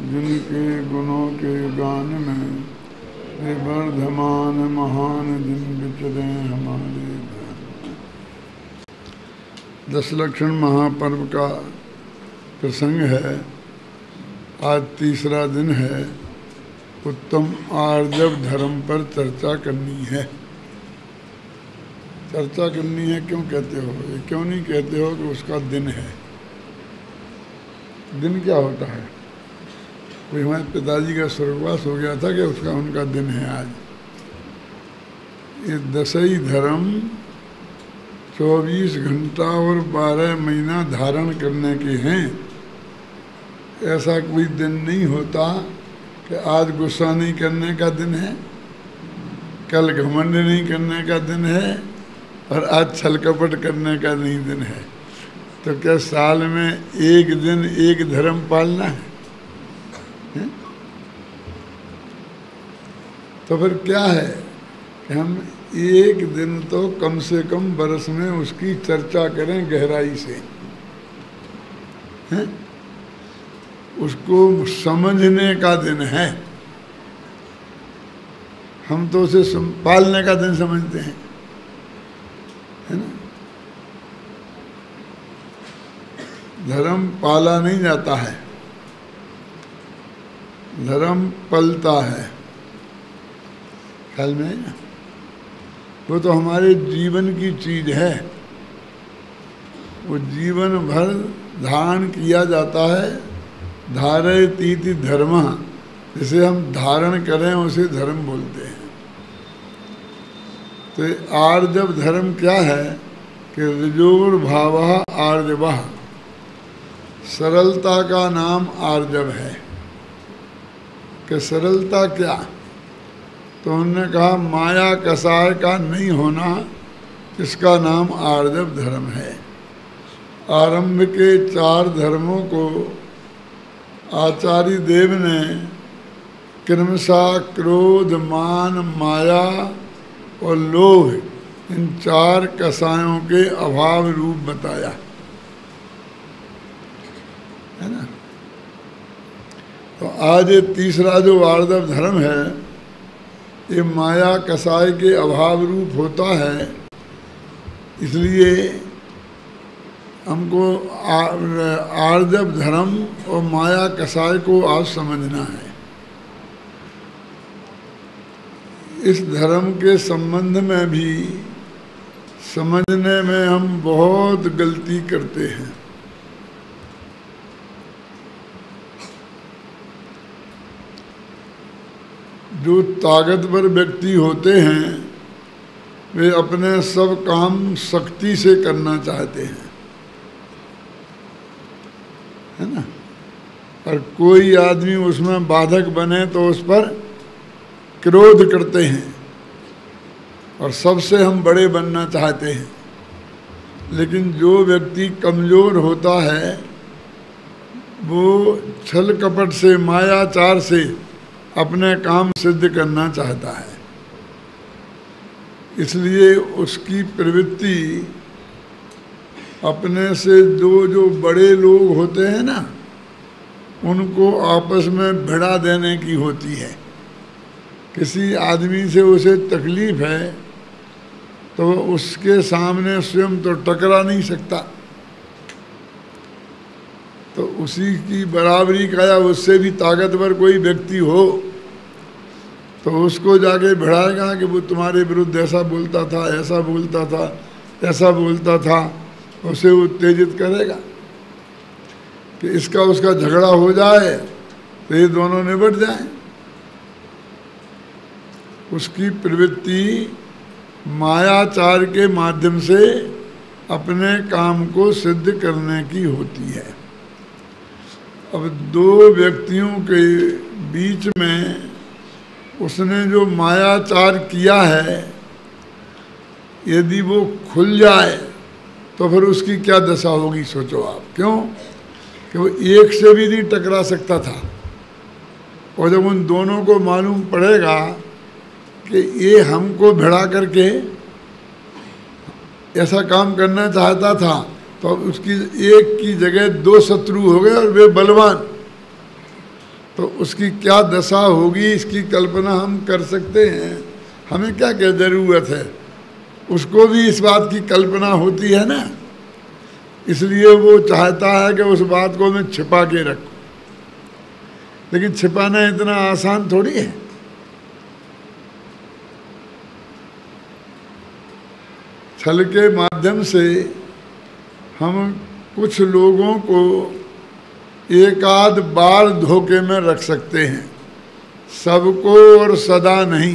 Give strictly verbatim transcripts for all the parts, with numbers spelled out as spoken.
जिनके गुणों के गान में वे वर्धमान महान जिन विचरे हमारे धर्म। दशलक्षण महापर्व का प्रसंग है। आज तीसरा दिन है। उत्तम आर्जव धर्म पर चर्चा करनी है। चर्चा करनी है क्यों कहते हो? ये क्यों नहीं कहते हो कि उसका दिन है? दिन क्या होता है? कोई हमारे पिताजी का स्वर्गवास हो गया था कि उसका उनका दिन है आज। ये दसई धर्म चौबीस घंटा और बारह महीना धारण करने के हैं। ऐसा कोई दिन नहीं होता कि आज गुस्सा नहीं करने का दिन है, कल घमंड नहीं करने का दिन है और आज छल कपट करने का नहीं दिन है। तो क्या साल में एक दिन एक धर्म पालना है, है? तो फिर क्या है कि हम एक दिन तो कम से कम बरस में उसकी चर्चा करें गहराई से, हैं? उसको समझने का दिन है। हम तो उसे पालने का दिन समझते हैं, है ना? धर्म पाला नहीं जाता है, धर्म पलता है। ख्याल में है ना? वो तो हमारे जीवन की चीज है। वो जीवन भर धारण किया जाता है। धारय तीति धर्म, जिसे हम धारण करें उसे धर्म बोलते हैं। तो आर्जव धर्म क्या है कि ऋजोर भावः आर्जवः, सरलता का नाम आर्जव है। कि सरलता क्या? तो उन्होंने कहा माया कसाय का नहीं होना, इसका नाम आर्जव धर्म है। आरंभ के चार धर्मों को आचार्य देव ने क्रमशः क्रोध, मान, माया और लोभ, इन चार कसायों के अभाव रूप बताया, है ना? तो आज ये तीसरा जो आर्जव धर्म है, ये माया कसाय के अभाव रूप होता है। इसलिए हमको आर्जव धर्म और माया कसाय को आज समझना है। इस धर्म के संबंध में भी समझने में हम बहुत गलती करते हैं। जो ताकतवर व्यक्ति होते हैं वे अपने सब काम सख्ती से करना चाहते हैं, है ना? और कोई आदमी उसमें बाधक बने तो उस पर क्रोध करते हैं और सबसे हम बड़े बनना चाहते हैं। लेकिन जो व्यक्ति कमज़ोर होता है वो छल कपट से, मायाचार से अपने काम सिद्ध करना चाहता है। इसलिए उसकी प्रवृत्ति अपने से दो जो बड़े लोग होते हैं ना, उनको आपस में भिड़ा देने की होती है। किसी आदमी से उसे तकलीफ है तो उसके सामने स्वयं तो टकरा नहीं सकता, तो उसी की बराबरी का या उससे भी ताकतवर कोई व्यक्ति हो तो उसको जाके भिड़ाएगा कि वो तुम्हारे विरुद्ध ऐसा बोलता था, ऐसा बोलता था, ऐसा बोलता था। उसे उत्तेजित करेगा कि इसका उसका झगड़ा हो जाए तो ये दोनों निबट जाएं। उसकी प्रवृत्ति मायाचार के माध्यम से अपने काम को सिद्ध करने की होती है। अब दो व्यक्तियों के बीच में उसने जो मायाचार किया है, यदि वो खुल जाए तो फिर उसकी क्या दशा होगी सोचो आप। क्यों कि वो एक से भी नहीं टकरा सकता था, और जब उन दोनों को मालूम पड़ेगा कि ये हमको भिड़ा करके ऐसा काम करना चाहता था, तो उसकी एक की जगह दो शत्रु हो गए और वे बलवान। तो उसकी क्या दशा होगी इसकी कल्पना हम कर सकते हैं। हमें क्या क्या ज़रूरत है, उसको भी इस बात की कल्पना होती है ना, इसलिए वो चाहता है कि उस बात को मैं छिपा के रखूं। लेकिन छिपाना इतना आसान थोड़ी है। छल के माध्यम से हम कुछ लोगों को एक आध बार धोखे में रख सकते हैं, सबको और सदा नहीं।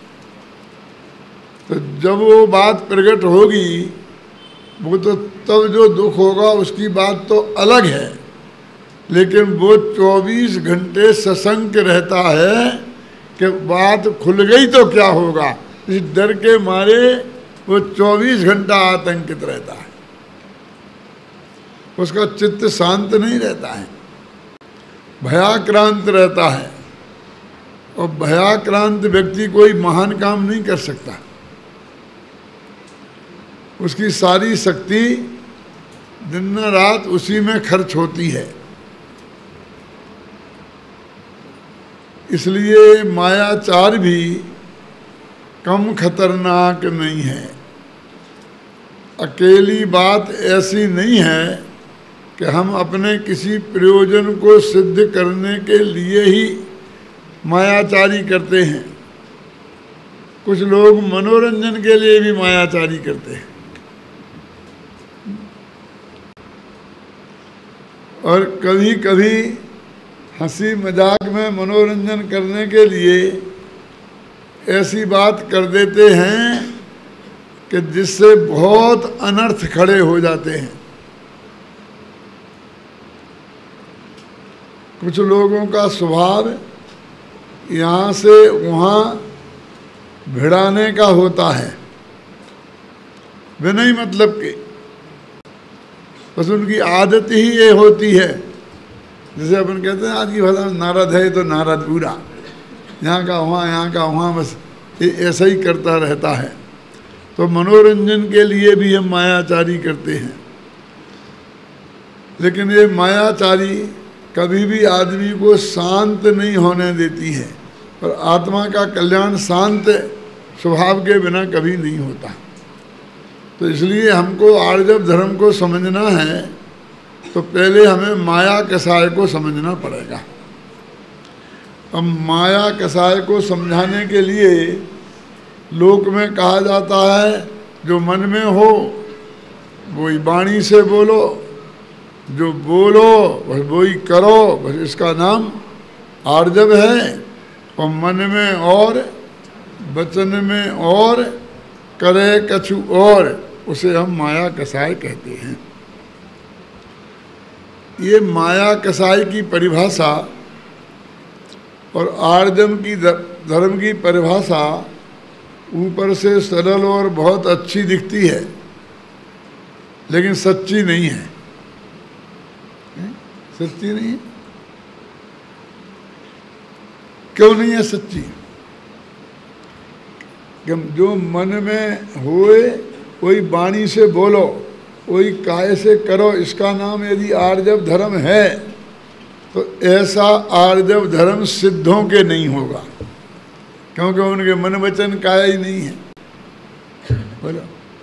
तो जब वो बात प्रकट होगी, वो तो तब जो दुख होगा उसकी बात तो अलग है, लेकिन वो चौबीस घंटे सशंक रहता है कि बात खुल गई तो क्या होगा। इस डर के मारे वो चौबीस घंटा आतंकित रहता है, उसका चित्त शांत नहीं रहता है, भयाक्रांत रहता है। और भयाक्रांत व्यक्ति कोई महान काम नहीं कर सकता, उसकी सारी शक्ति दिन रात उसी में खर्च होती है। इसलिए मायाचार भी कम खतरनाक नहीं है। अकेली बात ऐसी नहीं है कि हम अपने किसी प्रयोजन को सिद्ध करने के लिए ही मायाचारी करते हैं। कुछ लोग मनोरंजन के लिए भी मायाचारी करते हैं। और कभी कभी हंसी मजाक में मनोरंजन करने के लिए ऐसी बात कर देते हैं कि जिससे बहुत अनर्थ खड़े हो जाते हैं। कुछ लोगों का स्वभाव यहाँ से वहाँ भिड़ाने का होता है, बिना ही मतलब के, बस उनकी आदत ही ये होती है। जैसे अपन कहते हैं आज की भाषा में नारद है तो नारद पूरा, यहाँ का वहाँ, यहाँ का वहाँ, बस ये ऐसा ही करता रहता है। तो मनोरंजन के लिए भी हम मायाचारी करते हैं, लेकिन ये मायाचारी कभी भी आदमी को शांत नहीं होने देती है। और आत्मा का कल्याण शांत स्वभाव के बिना कभी नहीं होता। तो इसलिए हमको आर्जव धर्म को समझना है तो पहले हमें माया कसाय को समझना पड़ेगा। अब माया कसाय को समझाने के लिए लोक में कहा जाता है जो मन में हो वही वाणी से बोलो, जो बोलो बस वही करो, बस इसका नाम आर्जव है। और मन में और वचन में और करे कछु और, उसे हम माया कसाय कहते हैं। ये माया कसाय की परिभाषा और आर्जव की धर्म की परिभाषा ऊपर से सरल और बहुत अच्छी दिखती है, लेकिन सच्ची नहीं है। सच्ची नहीं है। क्यों नहीं है सच्ची? कि जो मन में होए वही वाणी से बोलो, वही काय से करो, इसका नाम यदि आर्जव धर्म है तो ऐसा आर्जव धर्म सिद्धों के नहीं होगा, क्योंकि उनके मन वचन काय ही नहीं है। बोलो।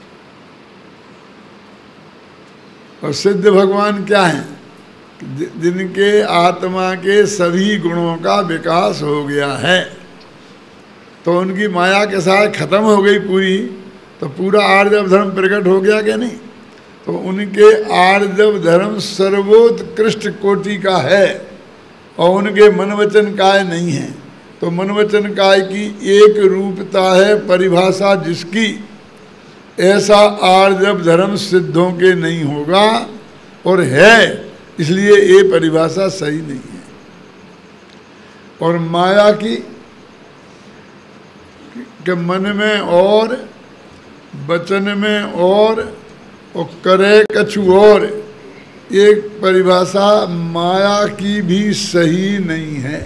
और सिद्ध भगवान क्या हैं? जिनके आत्मा के सभी गुणों का विकास हो गया है। तो उनकी माया के साथ खत्म हो गई पूरी, तो पूरा आर्जव धर्म प्रकट हो गया क्या नहीं? तो उनके आर्जव धर्म सर्वोत्कृष्ट कोटि का है और उनके मन वचन काय नहीं है। तो मन वचन काय की एक रूपता है परिभाषा जिसकी, ऐसा आर्जव धर्म सिद्धों के नहीं होगा। और है इसलिए ये परिभाषा सही नहीं है। और माया की के मन में और वचन में और और करे कछु और, एक परिभाषा माया की भी सही नहीं है।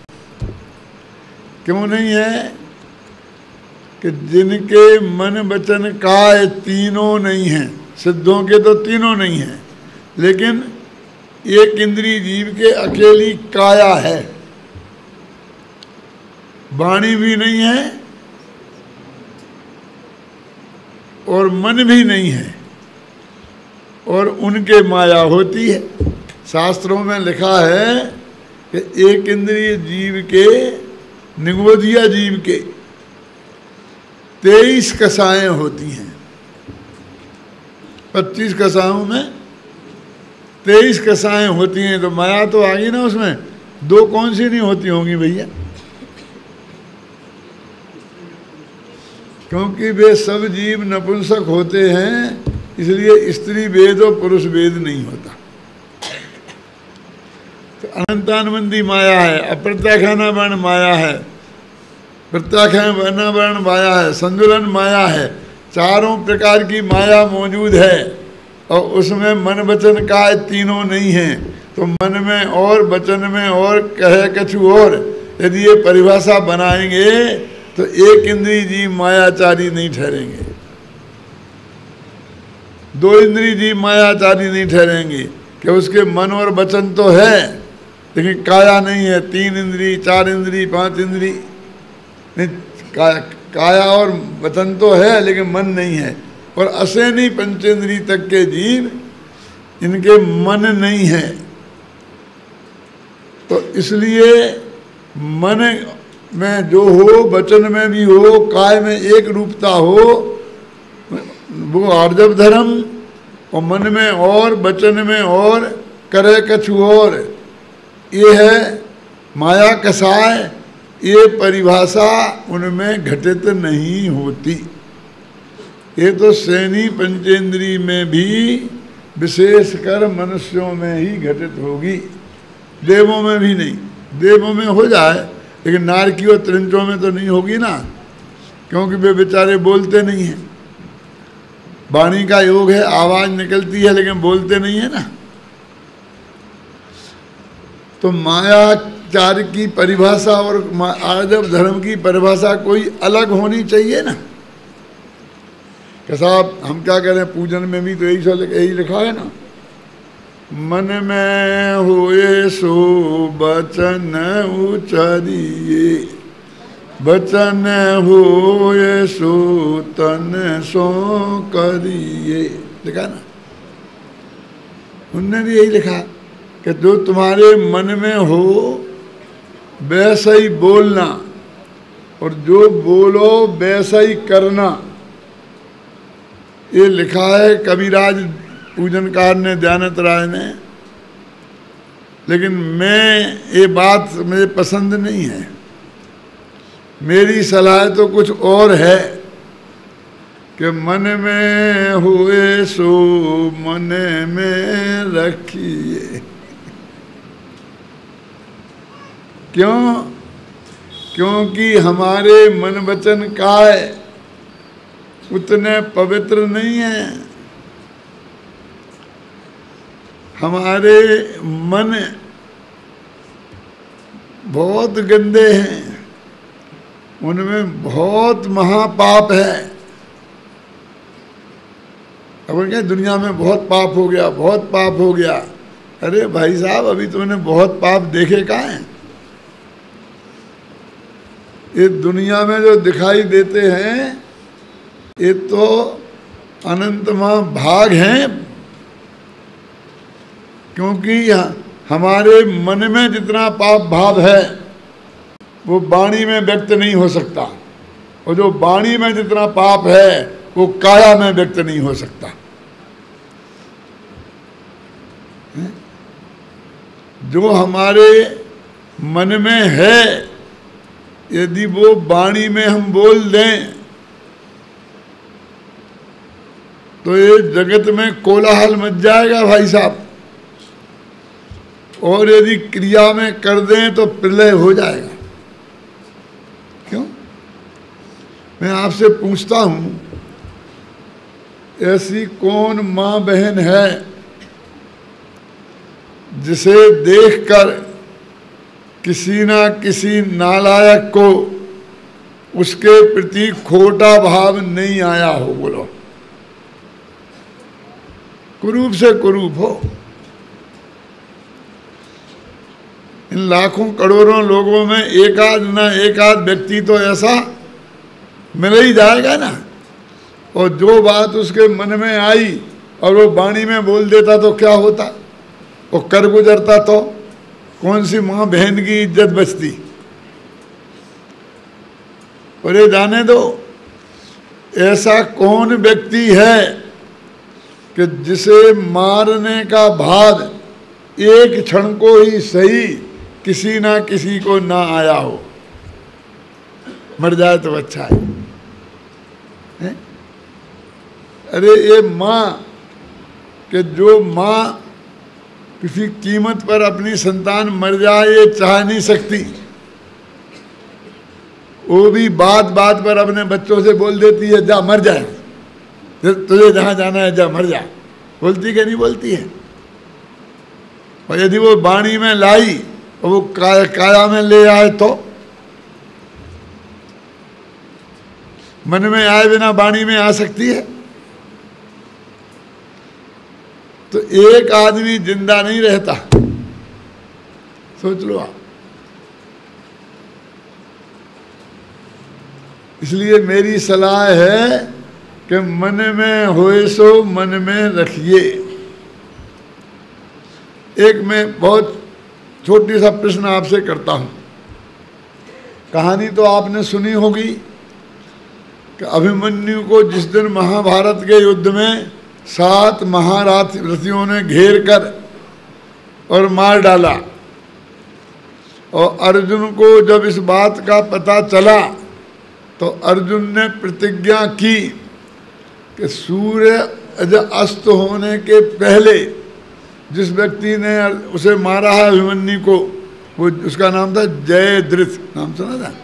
क्यों नहीं है? कि जिनके मन वचन काय तीनों नहीं हैं, सिद्धों के तो तीनों नहीं हैं, लेकिन एक इंद्रिय जीव के अकेली काया है, वाणी भी नहीं है और मन भी नहीं है, और उनके माया होती है। शास्त्रों में लिखा है कि एक इंद्रिय जीव के, निगोदिया जीव के तेईस कसाएं होती हैं। पच्चीस कसाओं में तेईस कसाएं होती हैं, तो माया तो आ गई ना उसमें। दो कौन सी नहीं होती होंगी भैया? क्योंकि वे सब जीव नपुंसक होते हैं, इसलिए स्त्री वेद और पुरुष वेद नहीं होता। तो अनंतानुबंधी माया है, अप्रत्याख्याना वर्ण माया है, प्रत्याख्यान वर्ण माया है, संतुलन माया है, चारों प्रकार की माया मौजूद है। और उसमें मन वचन काय तीनों नहीं हैं, तो मन में और वचन में और कहे कछु और यदि ये परिभाषा बनाएंगे तो एक इंद्रिय जीव मायाचारी नहीं ठहरेंगे, दो इंद्रिय जीव मायाचारी नहीं ठहरेंगे कि उसके मन और वचन तो है लेकिन काया नहीं है। तीन इंद्रिय, चार इंद्रिय, पांच इंद्रिय नहीं, काया, काया और वचन तो है लेकिन मन नहीं है। और असेनी पंचेंद्रिय तक के जीव, इनके मन नहीं है। तो इसलिए मन में जो हो, वचन में भी हो, काय में एक रूपता हो, वो आर्जव धर्म, और मन में और, वचन में और, करे कछु और, ये है माया कसाय। ये परिभाषा उनमें घटित नहीं होती। ये तो सैनी पंचेंद्रिय में भी विशेषकर मनुष्यों में ही घटित होगी, देवों में भी नहीं। देवों में हो जाए लेकिन नारकी और त्रिंचों में तो नहीं होगी ना, क्योंकि वे बेचारे बोलते नहीं हैं। वाणी का योग है, आवाज निकलती है लेकिन बोलते नहीं है ना। तो मायाचार की परिभाषा और आर्जव धर्म की परिभाषा कोई अलग होनी चाहिए ना। कि साहब हम क्या करें, पूजन में भी तो यही सब यही लिखा है ना, मन में हुए सो बचन उचरिए, बचन हुए सो तन सो करिए, लिखा ना। उनने भी यही लिखा कि जो तुम्हारे मन में हो वैसा ही बोलना, और जो बोलो वैसा ही करना। ये लिखा है कविराज पूजनकार ने, दयानंद राय ने। लेकिन मैं, ये बात मुझे पसंद नहीं है। मेरी सलाह तो कुछ और है कि मन में हुए सो मन में रखिए। क्यों? क्योंकि हमारे मन वचन काय उतने पवित्र नहीं है। हमारे मन बहुत गंदे हैं, उनमें बहुत महापाप है। अब क्या दुनिया में बहुत पाप हो गया, बहुत पाप हो गया। अरे भाई साहब, अभी तुमने बहुत पाप देखे कहाँ हैं? ये दुनिया में जो दिखाई देते हैं ये तो अनंत महाभाग हैं, क्योंकि हमारे मन में जितना पाप भाव है वो वाणी में व्यक्त नहीं हो सकता, और जो वाणी में जितना पाप है वो काया में व्यक्त नहीं हो सकता। जो हमारे मन में है यदि वो वाणी में हम बोल दें तो ये जगत में कोलाहल मच जाएगा भाई साहब, और यदि क्रिया में कर दें तो प्रलय हो जाएगा। क्यों? मैं आपसे पूछता हूं, ऐसी कौन माँ बहन है जिसे देखकर किसी ना किसी नालायक को उसके प्रति खोटा भाव नहीं आया हो? बोलो, कुरूप से कुरूप हो। इन लाखों करोड़ों लोगों में एक आध ना एक आध व्यक्ति तो ऐसा मिल ही जाएगा ना, और जो बात उसके मन में आई और वो वाणी में बोल देता तो क्या होता, वो कर गुजरता तो कौन सी माँ बहन की इज्जत बचती। और ये जाने दो, ऐसा कौन व्यक्ति है कि जिसे मारने का भाव एक क्षण को ही सही किसी ना किसी को ना आया हो। मर जाए तो अच्छा है, है? अरे ये माँ कि जो माँ किसी कीमत पर अपनी संतान मर जाए ये चाह नहीं सकती, वो भी बात बात पर अपने बच्चों से बोल देती है जा मर जाए, तुझे जहाँ जाना है जा मर जा। बोलती कि नहीं बोलती है? और यदि वो वाणी में लाई और वो काया, काया में ले आए तो मन में आए बिना वाणी में आ सकती है? तो एक आदमी जिंदा नहीं रहता, सोच लो आप। इसलिए मेरी सलाह है कि मन में होए सो मन में रखिए। एक मैं बहुत छोटी सा प्रश्न आपसे करता हूं। कहानी तो आपने सुनी होगी कि अभिमन्यु को जिस दिन महाभारत के युद्ध में सात महारथियों ने घेर कर और मार डाला, और अर्जुन को जब इस बात का पता चला तो अर्जुन ने प्रतिज्ञा की कि सूर्य अस्त होने के पहले जिस व्यक्ति ने उसे मारा है अभिमन्यु को, वो उसका नाम था जयद्रथ, नाम सुना था?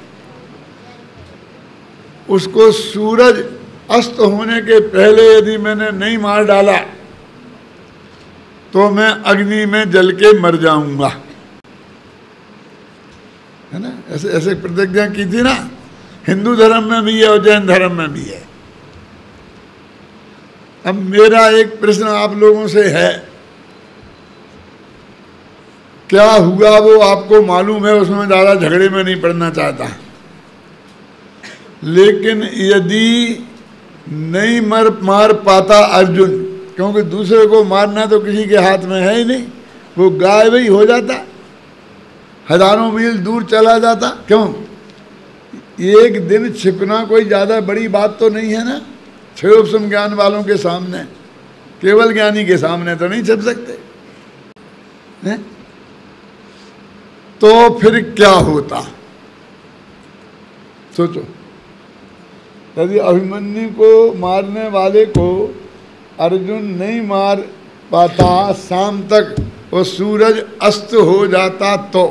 उसको सूरज अस्त होने के पहले यदि मैंने नहीं मार डाला तो मैं अग्नि में जल के मर जाऊंगा, है ना? ऐसे ऐसे प्रतिज्ञा की थी ना। हिंदू धर्म में भी है और जैन धर्म में भी है। अब मेरा एक प्रश्न आप लोगों से है, क्या हुआ वो आपको मालूम है, उसमें ज़्यादा झगड़े में नहीं पड़ना चाहता, लेकिन यदि नहीं मर मार पाता अर्जुन, क्योंकि दूसरे को मारना तो किसी के हाथ में है ही नहीं, वो गायब ही हो जाता, हजारों मील दूर चला जाता। क्यों? एक दिन छिपना कोई ज़्यादा बड़ी बात तो नहीं है ना। क्षयोपम ज्ञान वालों के सामने, केवल ज्ञानी के सामने तो नहीं छिप सकते हैं? तो फिर क्या होता सोचो। यदि अभिमन्यु को मारने वाले को अर्जुन नहीं मार पाता, शाम तक वो सूरज अस्त हो जाता तो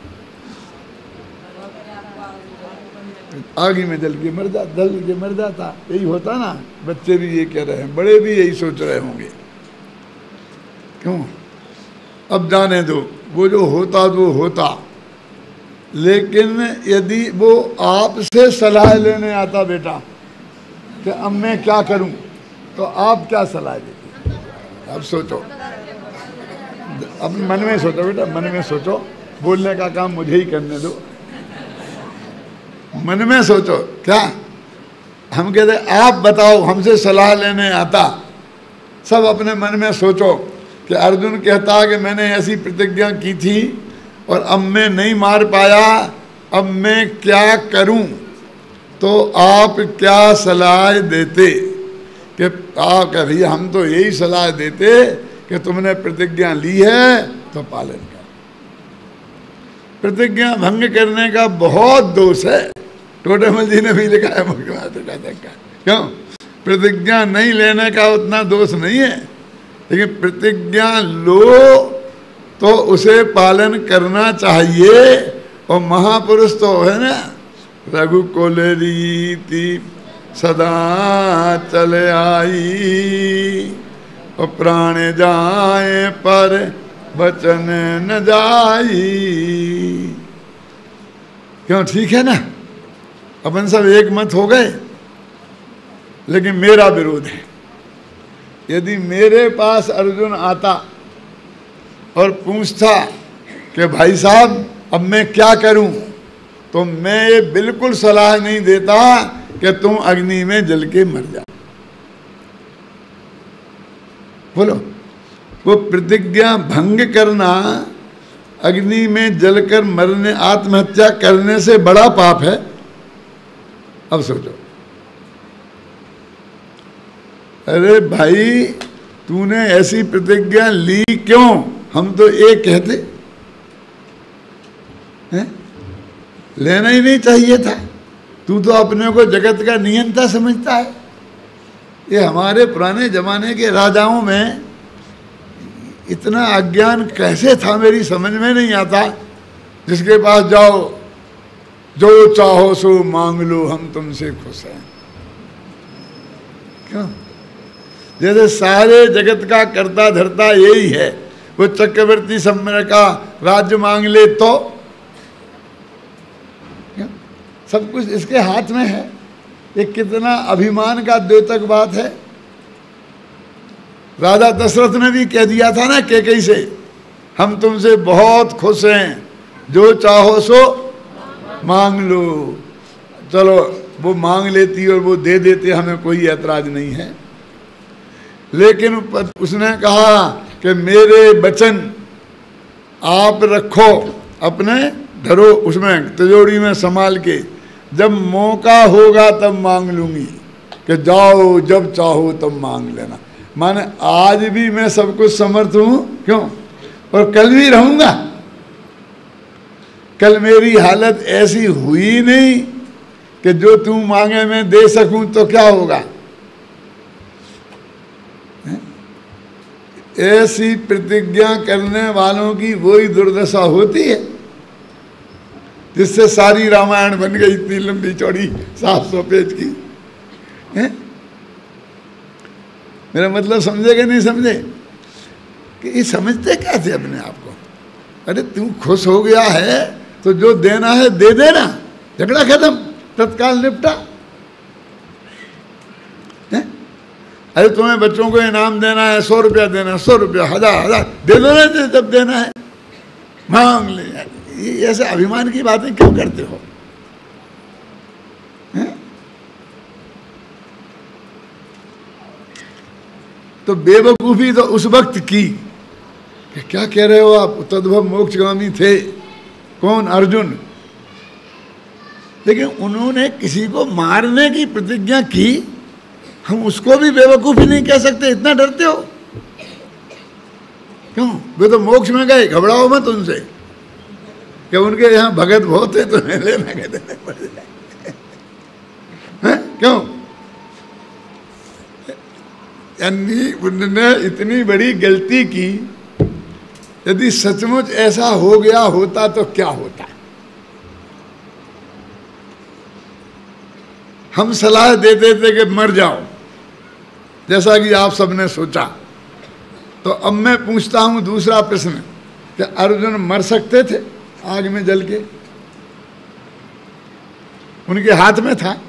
आगे में जल के मर जा जल के मर जाता। यही होता ना। बच्चे भी ये कह रहे हैं, बड़े भी यही सोच रहे होंगे। क्यों? अब जाने दो, वो जो होता वो होता, लेकिन यदि वो आपसे सलाह लेने आता बेटा कि अब मैं क्या करूं, तो आप क्या सलाह देते? अब सोचो, अब मन में सोचो बेटा, मन में सोचो। बोलने का काम मुझे ही करने दो। मन में सोचो। क्या हम कहते आप बताओ, हमसे सलाह लेने आता। सब अपने मन में सोचो कि अर्जुन कहता कि मैंने ऐसी प्रतिज्ञा की थी और अब मैं नहीं मार पाया, अब मैं क्या करूं? तो आप क्या सलाह देते? कि आप कह भैया हम तो यही सलाह देते कि तुमने प्रतिज्ञा ली है तो पालन कर। प्रतिज्ञा भंग करने का बहुत दोष है। टोटेमल जी ने भी लिखा है मुख्यमंत्री का। क्यों? प्रतिज्ञा नहीं लेने का उतना दोष नहीं है, लेकिन प्रतिज्ञा लो तो उसे पालन करना चाहिए। और महापुरुष तो है ना, रघुकुल रीति सदा चले आई, और प्राण जाए पर वचन न जाई। क्यों? ठीक है ना। अपन सब एक मत हो गए, लेकिन मेरा विरोध है। यदि मेरे पास अर्जुन आता और पूछता कि भाई साहब अब मैं क्या करूं? तो मैं ये बिल्कुल सलाह नहीं देता कि तुम अग्नि में जल के मर जाओ। बोलो, वो प्रतिज्ञा भंग करना अग्नि में जलकर मरने, आत्महत्या करने से बड़ा पाप है। अब सोचो, अरे भाई तूने ऐसी प्रतिज्ञा ली क्यों? हम तो एक कहते हैं, लेना ही नहीं चाहिए था। तू तो अपने को जगत का नियंता समझता है। ये हमारे पुराने जमाने के राजाओं में इतना अज्ञान कैसे था मेरी समझ में नहीं आता। जिसके पास जाओ, जो चाहो सो मांग लो, हम तुमसे खुश हैं। क्यों? जैसे सारे जगत का कर्ता धर्ता यही है। वो चक्रवर्ती सम्राट का राज्य मांग ले तो क्यों? सब कुछ इसके हाथ में है। ये कितना अभिमान का द्योतक बात है। राजा दशरथ ने भी कह दिया था ना कैकेयी से, हम तुमसे बहुत खुश हैं, जो चाहो सो मांग लो। चलो वो मांग लेती और वो दे देते, हमें कोई ऐतराज नहीं है। लेकिन उसने कहा कि मेरे वचन आप रखो, अपने धरो उसमें तिजोरी में संभाल के, जब मौका होगा तब मांग लूंगी। कि जाओ जब चाहो तब मांग लेना। माने आज भी मैं सब कुछ समर्थ हूं, क्यों? और कल भी रहूंगा। कल मेरी हालत ऐसी हुई नहीं कि जो तू मांगे मैं दे सकूं, तो क्या होगा? ऐसी प्रतिज्ञा करने वालों की वही दुर्दशा होती है जिससे सारी रामायण बन गई, इतनी लंबी चौड़ी सात सौ पेज की है? मेरा मतलब समझे कि नहीं समझे? कि ये समझते क्या थे अपने आप को? अरे तू खुश हो गया है तो जो देना है दे देना, झगड़ा खत्म, तत्काल निपटा। अरे तुम्हें बच्चों को इनाम देना है, सौ रुपया देना है, सौ रुपया, हजार हजार दे देना है जब देना है, मांग ले। ये ऐसे अभिमान की बातें क्यों करते हो? है? तो बेवकूफी तो उस वक्त की कि क्या कह रहे हो आप, तद्भव मोक्षगामी थे। कौन? अर्जुन। लेकिन उन्होंने किसी को मारने की प्रतिज्ञा की, हम उसको भी बेवकूफी नहीं कह सकते? इतना डरते हो क्यों? वे तो मोक्ष में गए, घबराओ मत उनसे कि उनके यहाँ भगत बहुत है तो लेना के देने पड़ जाए। क्यों? यानी उन्होंने इतनी बड़ी गलती की। यदि सचमुच ऐसा हो गया होता तो क्या होता? हम सलाह देते थे कि मर जाओ, जैसा कि आप सबने सोचा। तो अब मैं पूछता हूं दूसरा प्रश्न कि अर्जुन मर सकते थे आग में जल के? उनके हाथ में था।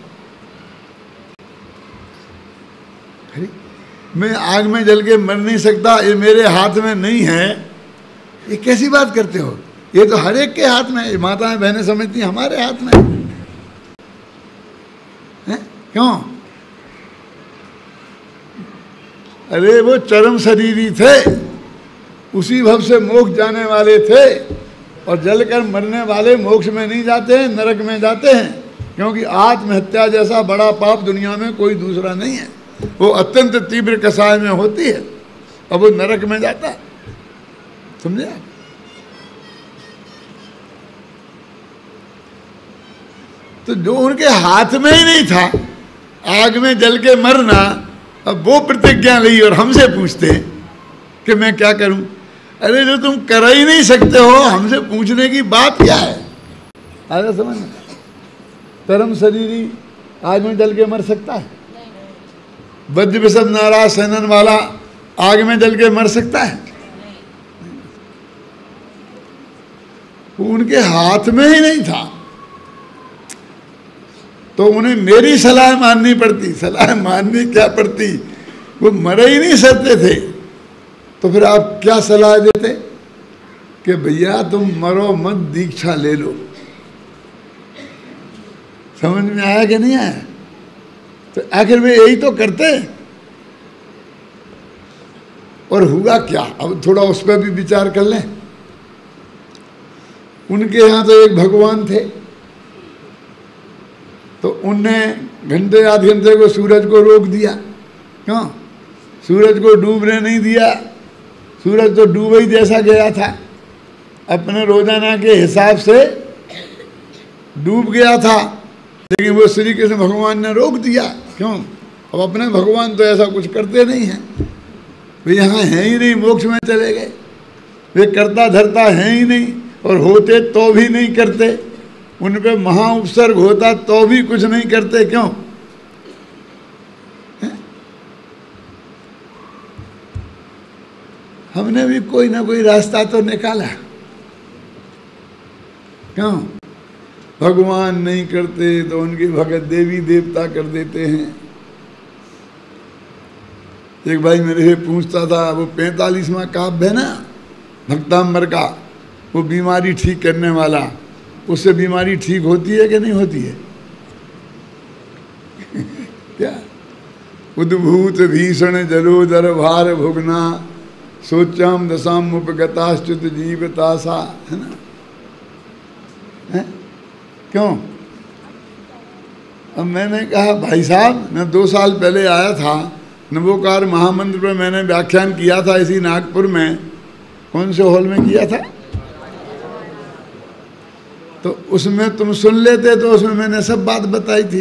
मैं आग में जल के मर नहीं सकता, ये मेरे हाथ में नहीं है, ये कैसी बात करते हो? ये तो हर एक के हाथ में है। माताएं बहनें समझती हैं हमारे हाथ में है। क्यों? अरे वो चरम शरीरी थे, उसी भव से मोक्ष जाने वाले थे। और जलकर मरने वाले मोक्ष में नहीं जाते हैं, नरक में जाते हैं। क्योंकि आत्महत्या जैसा बड़ा पाप दुनिया में कोई दूसरा नहीं है। वो अत्यंत तीव्र कसाय में होती है, अब वो नरक में जाता है। समझे आप? तो जो उनके हाथ में ही नहीं था आग में जल के मरना, अब वो प्रतिज्ञा ली और हमसे पूछते हैं कि मैं क्या करूं? अरे जो तुम कर ही नहीं सकते हो, हमसे पूछने की बात क्या है? आगे समझना। परम शरीरी आग में जल के मर सकता है? वज्र विशद नाराज सेनन वाला आग में जल के मर सकता है? उनके हाथ में ही नहीं था, तो उन्हें मेरी सलाह माननी पड़ती। सलाह माननी क्या पड़ती? वो मर ही नहीं सकते थे, तो फिर आप क्या सलाह देते कि भैया तुम मरो मत, दीक्षा ले लो। समझ में आया कि नहीं आया? तो आखिर में यही तो करते। और हुआ क्या, अब थोड़ा उस पर भी विचार कर लें। उनके यहाँ तो एक भगवान थे, तो उनने घंटे आध घंटे को सूरज को रोक दिया। क्यों? सूरज को डूबने नहीं दिया। सूरज तो डूबे ही जैसा गया था, अपने रोजाना के हिसाब से डूब गया था, लेकिन वो श्री कृष्ण भगवान ने रोक दिया। क्यों? अब अपने भगवान तो ऐसा कुछ करते नहीं हैं, वे यहाँ हैं ही नहीं, मोक्ष में चले गए। वे करता धरता हैं ही नहीं, और होते तो भी नहीं करते। उन पे महा उपसर्ग होता तो भी कुछ नहीं करते। क्यों? हमने भी कोई ना कोई रास्ता तो निकाला। क्यों? भगवान नहीं करते तो उनके भगत देवी देवता कर देते हैं। एक भाई मेरे से पूछता था, वो पैंतालीसवां काव्य है ना भक्तांबर का, वो बीमारी ठीक करने वाला, उससे बीमारी ठीक होती है कि नहीं होती है? क्या? उद्भूत भीषण जलोदर भार भुगना, सोचाम दशाम उपगताश्च्युत जीवतासा, है ना? है? क्यों? अब मैंने कहा भाई साहब, मैं दो साल पहले आया था, नवोकार महामंत्र पर मैंने व्याख्यान किया था इसी नागपुर में। कौन से हॉल में किया था? तो उसमें तुम सुन लेते तो उसमें मैंने सब बात बताई थी।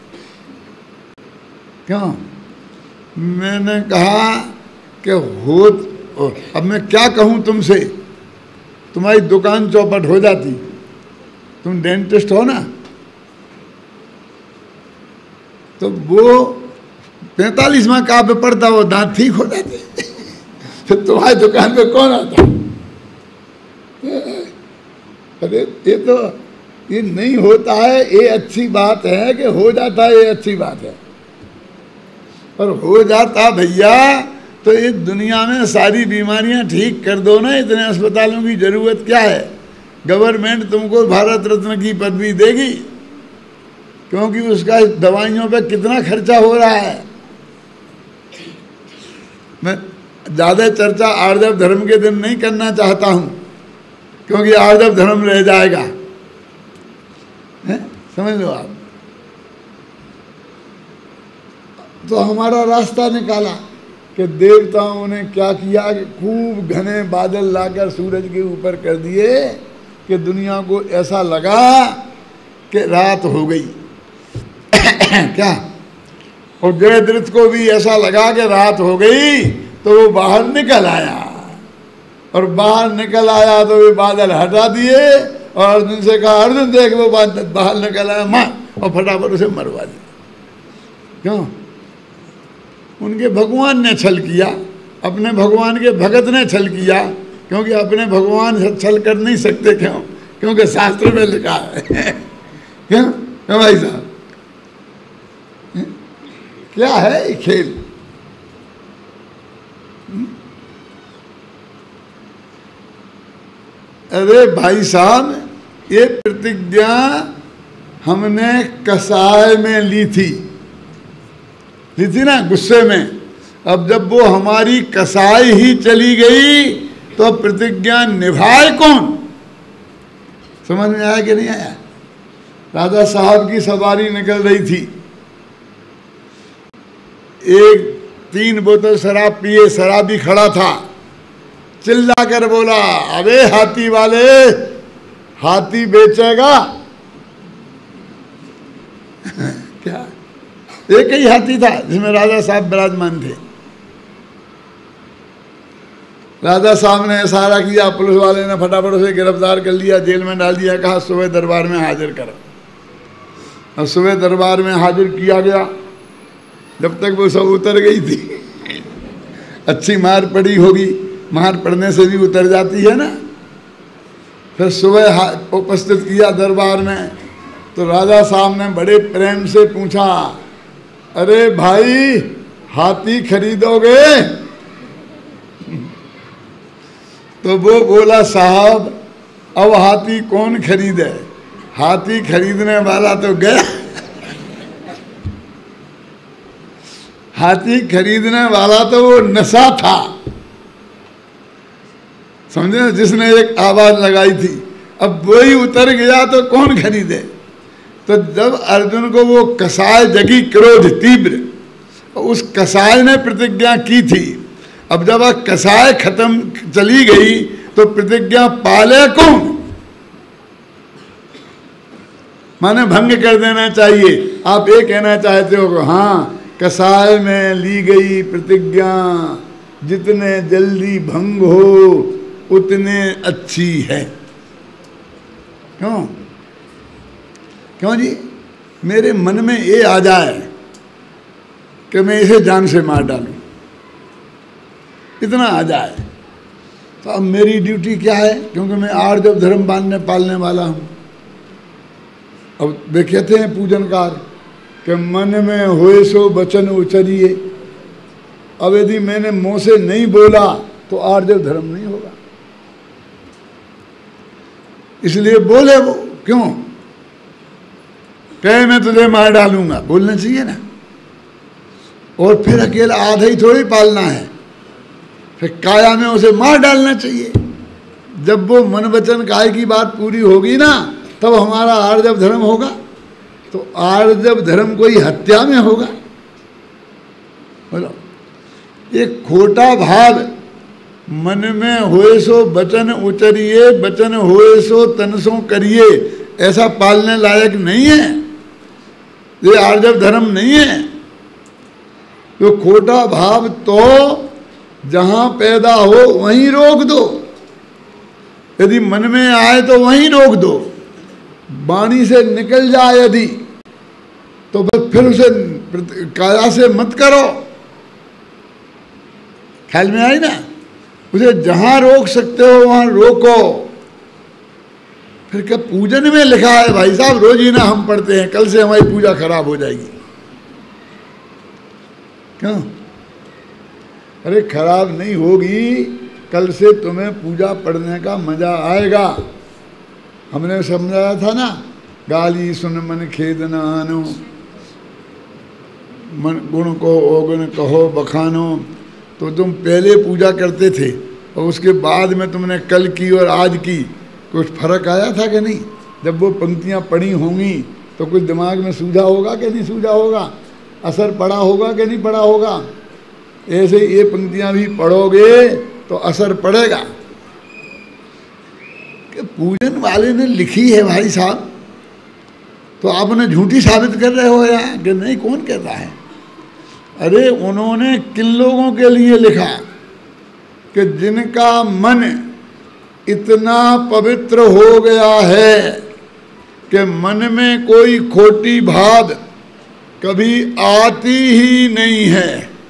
क्यों? मैंने कहा कि हो, अब मैं क्या कहूँ तुमसे, तुम्हारी दुकान चौपट हो जाती। तुम डेंटिस्ट हो ना, तो वो पैंतालीसवां काव्य पढ़ता, वो दांत ठीक हो जाते। तो तुम्हारी दुकान पे कौन आता? अरे ये तो ये नहीं होता है, ये अच्छी बात है कि हो जाता है, ये अच्छी बात है। पर हो जाता भैया तो इस दुनिया में सारी बीमारियां ठीक कर दो ना, इतने अस्पतालों की जरूरत क्या है? गवर्नमेंट तुमको भारत रत्न की पदवी देगी, क्योंकि उसका दवाइयों पे कितना खर्चा हो रहा है। मैं ज़्यादा चर्चा आर्जव धर्म के दिन नहीं करना चाहता हूँ, क्योंकि आर्जव धर्म रह जाएगा, है? समझ लो आप। तो हमारा रास्ता निकाला कि देवताओं ने क्या किया कि खूब घने बादल लाकर सूरज के ऊपर कर दिए कि दुनिया को ऐसा लगा कि रात हो गई। क्या? और जयद्रथ को भी ऐसा लगा कि रात हो गई, तो वो बाहर निकल आया, और बाहर निकल आया तो वे बादल हटा दिए, और अर्जुन से कहा, अर्जुन देख वो बाहर निकल आया, मार, और फटाफट उसे मरवा दिया। क्यों? उनके भगवान ने छल किया, अपने भगवान के भगत ने छल किया, क्योंकि अपने भगवान छल कर नहीं सकते। क्यों? क्योंकि शास्त्र में लिखा है। क्यों? क्यों भाई साहब? क्या है ये खेल? अरे भाई साहब, ये प्रतिज्ञा हमने कसाय में ली थी ली थी ना, गुस्से में। अब जब वो हमारी कसाई ही चली गई तो प्रतिज्ञा निभाए कौन? समझ में आया कि नहीं आया? राजा साहब की सवारी निकल रही थी, एक तीन बोतल शराब पिए शराबी खड़ा था, चिल्ला कर बोला, अबे हाथी वाले, हाथी बेचेगा? क्या? एक ही हाथी था जिसमें राजा साहब विराजमान थे। राजा साहब ने इशारा किया, पुलिस वाले ने फटाफट उसे गिरफ्तार कर लिया, जेल में डाल दिया, कहा सुबह दरबार में हाजिर करो। और सुबह दरबार में हाजिर किया गया। जब तक वो सब उतर गई थी, अच्छी मार पड़ी होगी, मार पड़ने से भी उतर जाती है ना। फिर सुबह उपस्थित किया दरबार में, तो राजा साहब ने बड़े प्रेम से पूछा, अरे भाई हाथी खरीदोगे? तो वो बोला साहब अब हाथी कौन खरीदे, हाथी खरीदने वाला तो गया, हाथी खरीदने वाला तो वो नशा था, समझे, जिसने एक आवाज लगाई थी, अब वही उतर गया तो कौन खरीदे। तो जब अर्जुन को वो कसाय जगी क्रोध तीव्र, उस कसाय ने प्रतिज्ञा की थी, अब जब वह कसाय खत्म चली गई तो प्रतिज्ञा पाले कौन, माने भंग कर देना चाहिए। आप ये कहना चाहते हो हाँ कसाय में ली गई प्रतिज्ञा जितने जल्दी भंग हो उतने अच्छी है। क्यों क्यों जी, मेरे मन में ये आ जाए कि मैं इसे जान से मार डालूं, इतना आ जाए तो अब मेरी ड्यूटी क्या है, क्योंकि मैं आड़ जब धर्म बांधने पालने वाला हूं। अब वे कहते हैं पूजनकार कि मन में होए सो वचन उचरिए, अब यदि मैंने मुंह से नहीं बोला तो आड़ जब धर्म नहीं होगा, इसलिए बोले वो, क्यों कहे मैं तुझे मार डालूंगा, बोलना चाहिए ना। और फिर अकेला आधा ही थोड़ी पालना है, फिर काया में उसे मार डालना चाहिए। जब वो मन वचन काय की बात पूरी होगी ना तब हमारा आर्जव धर्म होगा। तो आर्जव धर्म कोई हत्या में होगा, बोलो। एक खोटा भाव मन में होए सो वचन उचरिए, वचन होए सो तन सो करिए, ऐसा पालने लायक नहीं है, ये आर्जव धर्म नहीं है। तो खोटा भाव तो जहां पैदा हो वहीं रोक दो, यदि मन में आए तो वहीं रोक दो, वाणी से निकल जाए यदि तो फिर उसे काया से मत करो। ख्याल में आई ना, उसे जहां रोक सकते हो वहां रोको। फिर क्या पूजन में लिखा है भाई साहब, रोज ही ना हम पढ़ते हैं, कल से हमारी पूजा खराब हो जाएगी। क्यों? अरे खराब नहीं होगी, कल से तुम्हें पूजा पढ़ने का मजा आएगा। हमने समझाया था ना, गाली सुन मन खेद न आनो, मन गुण को अवगुण कहो बखानो। तो तुम पहले पूजा करते थे और उसके बाद में तुमने कल की और आज की कुछ फर्क आया था कि नहीं? जब वो पंक्तियाँ पढ़ी होंगी तो कुछ दिमाग में सूझा होगा कि नहीं सूझा होगा, असर पड़ा होगा कि नहीं पड़ा होगा। ऐसे ये पंक्तियाँ भी पढ़ोगे तो असर पड़ेगा कि पूजन वाले ने लिखी है भाई साहब, तो आप उन्हें झूठी साबित कर रहे हो यहाँ कि नहीं? कौन कहता है? अरे उन्होंने किन लोगों के लिए लिखा कि जिनका मन इतना पवित्र हो गया है कि मन में कोई खोटी भाव कभी आती ही नहीं है।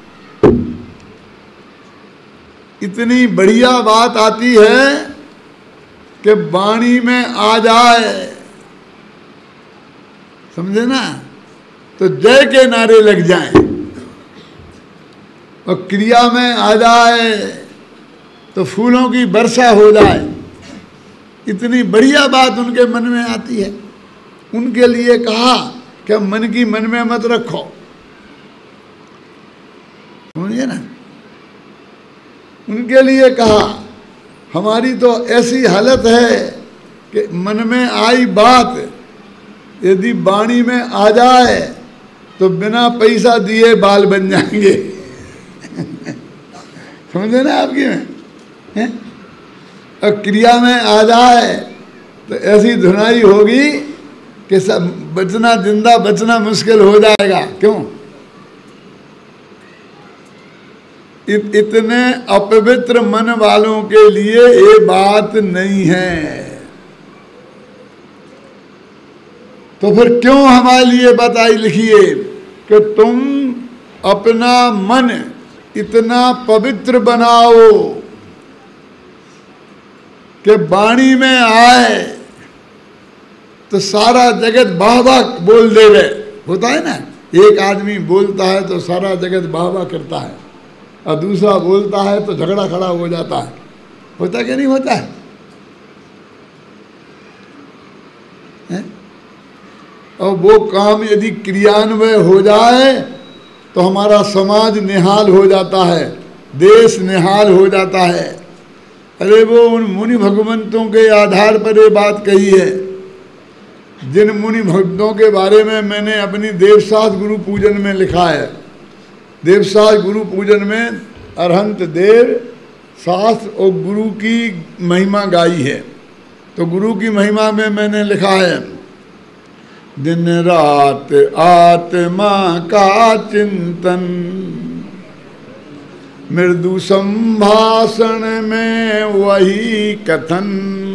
इतनी बढ़िया बात आती है कि वाणी में आ जाए, समझे ना, तो जय के नारे लग जाएं, और क्रिया में आ जाए तो फूलों की वर्षा हो जाए। इतनी बढ़िया बात उनके मन में आती है। उनके लिए कहा कि मन की मन में मत रखो, समझिए ना। उनके लिए कहा हमारी तो ऐसी हालत है कि मन में आई बात यदि वाणी में आ जाए तो बिना पैसा दिए बाल बन जाएंगे। समझे ना आपकी में है? और क्रिया में आ जाए तो ऐसी धुनाई होगी कि सब बचना, जिंदा बचना मुश्किल हो जाएगा। क्यों? इत, इतने अपवित्र मन वालों के लिए ये बात नहीं है। तो फिर क्यों हमारे लिए बताई लिखिए कि तुम अपना मन इतना पवित्र बनाओ कि वाणी में आए तो सारा जगत वाह वाह बोल देवे। होता है ना, एक आदमी बोलता है तो सारा जगत वाह वाह करता है, और दूसरा बोलता है तो झगड़ा खड़ा हो जाता है। होता कि नहीं होता है, है? और वो काम यदि क्रियान्वय हो जाए तो हमारा समाज निहाल हो जाता है, देश निहाल हो जाता है। अरे वो उन मुनि भगवंतों के आधार पर ये बात कही है, जिन मुनि भक्तों के बारे में मैंने अपनी देवसास गुरु पूजन में लिखा है। देवसास गुरु पूजन में अरहंत देव शास्त्र और गुरु की महिमा गाई है। तो गुरु की महिमा में मैंने लिखा है, दिन रात आत्मा का चिंतन, मृदु संभाषण में वही कथन,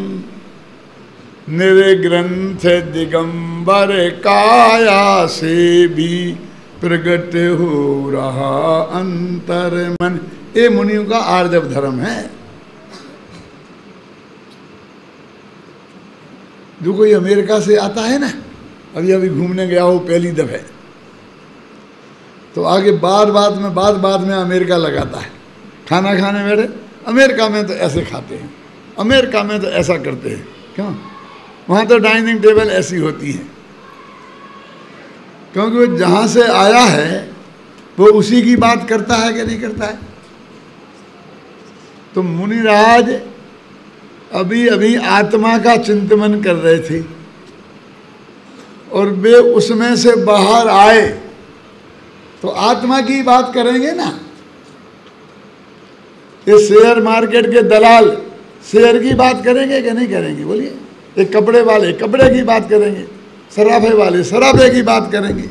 निर्ग्रंथ दिगंबर काया से भी प्रगट हो रहा अंतर मन। ये मुनियों का आर्जव धर्म है। जो कोई अमेरिका से आता है ना, अभी अभी घूमने गया हो पहली दफे, तो आगे बार बात में बात बात में अमेरिका लगाता है। खाना खाने बैठे, अमेरिका में तो ऐसे खाते हैं, अमेरिका में तो ऐसा करते हैं। क्यों? वहाँ तो डाइनिंग टेबल ऐसी होती है। क्योंकि वो जहाँ से आया है वो उसी की बात करता है कि नहीं करता है। तो मुनिराज अभी अभी आत्मा का चिंतन कर रहे थे और वे उसमें से बाहर आए तो आत्मा की बात करेंगे ना। ये शेयर मार्केट के दलाल शेयर की बात करेंगे कि नहीं करेंगे? बोलिए। ये कपड़े वाले कपड़े की बात करेंगे, सराफे वाले सराफे की बात करेंगे।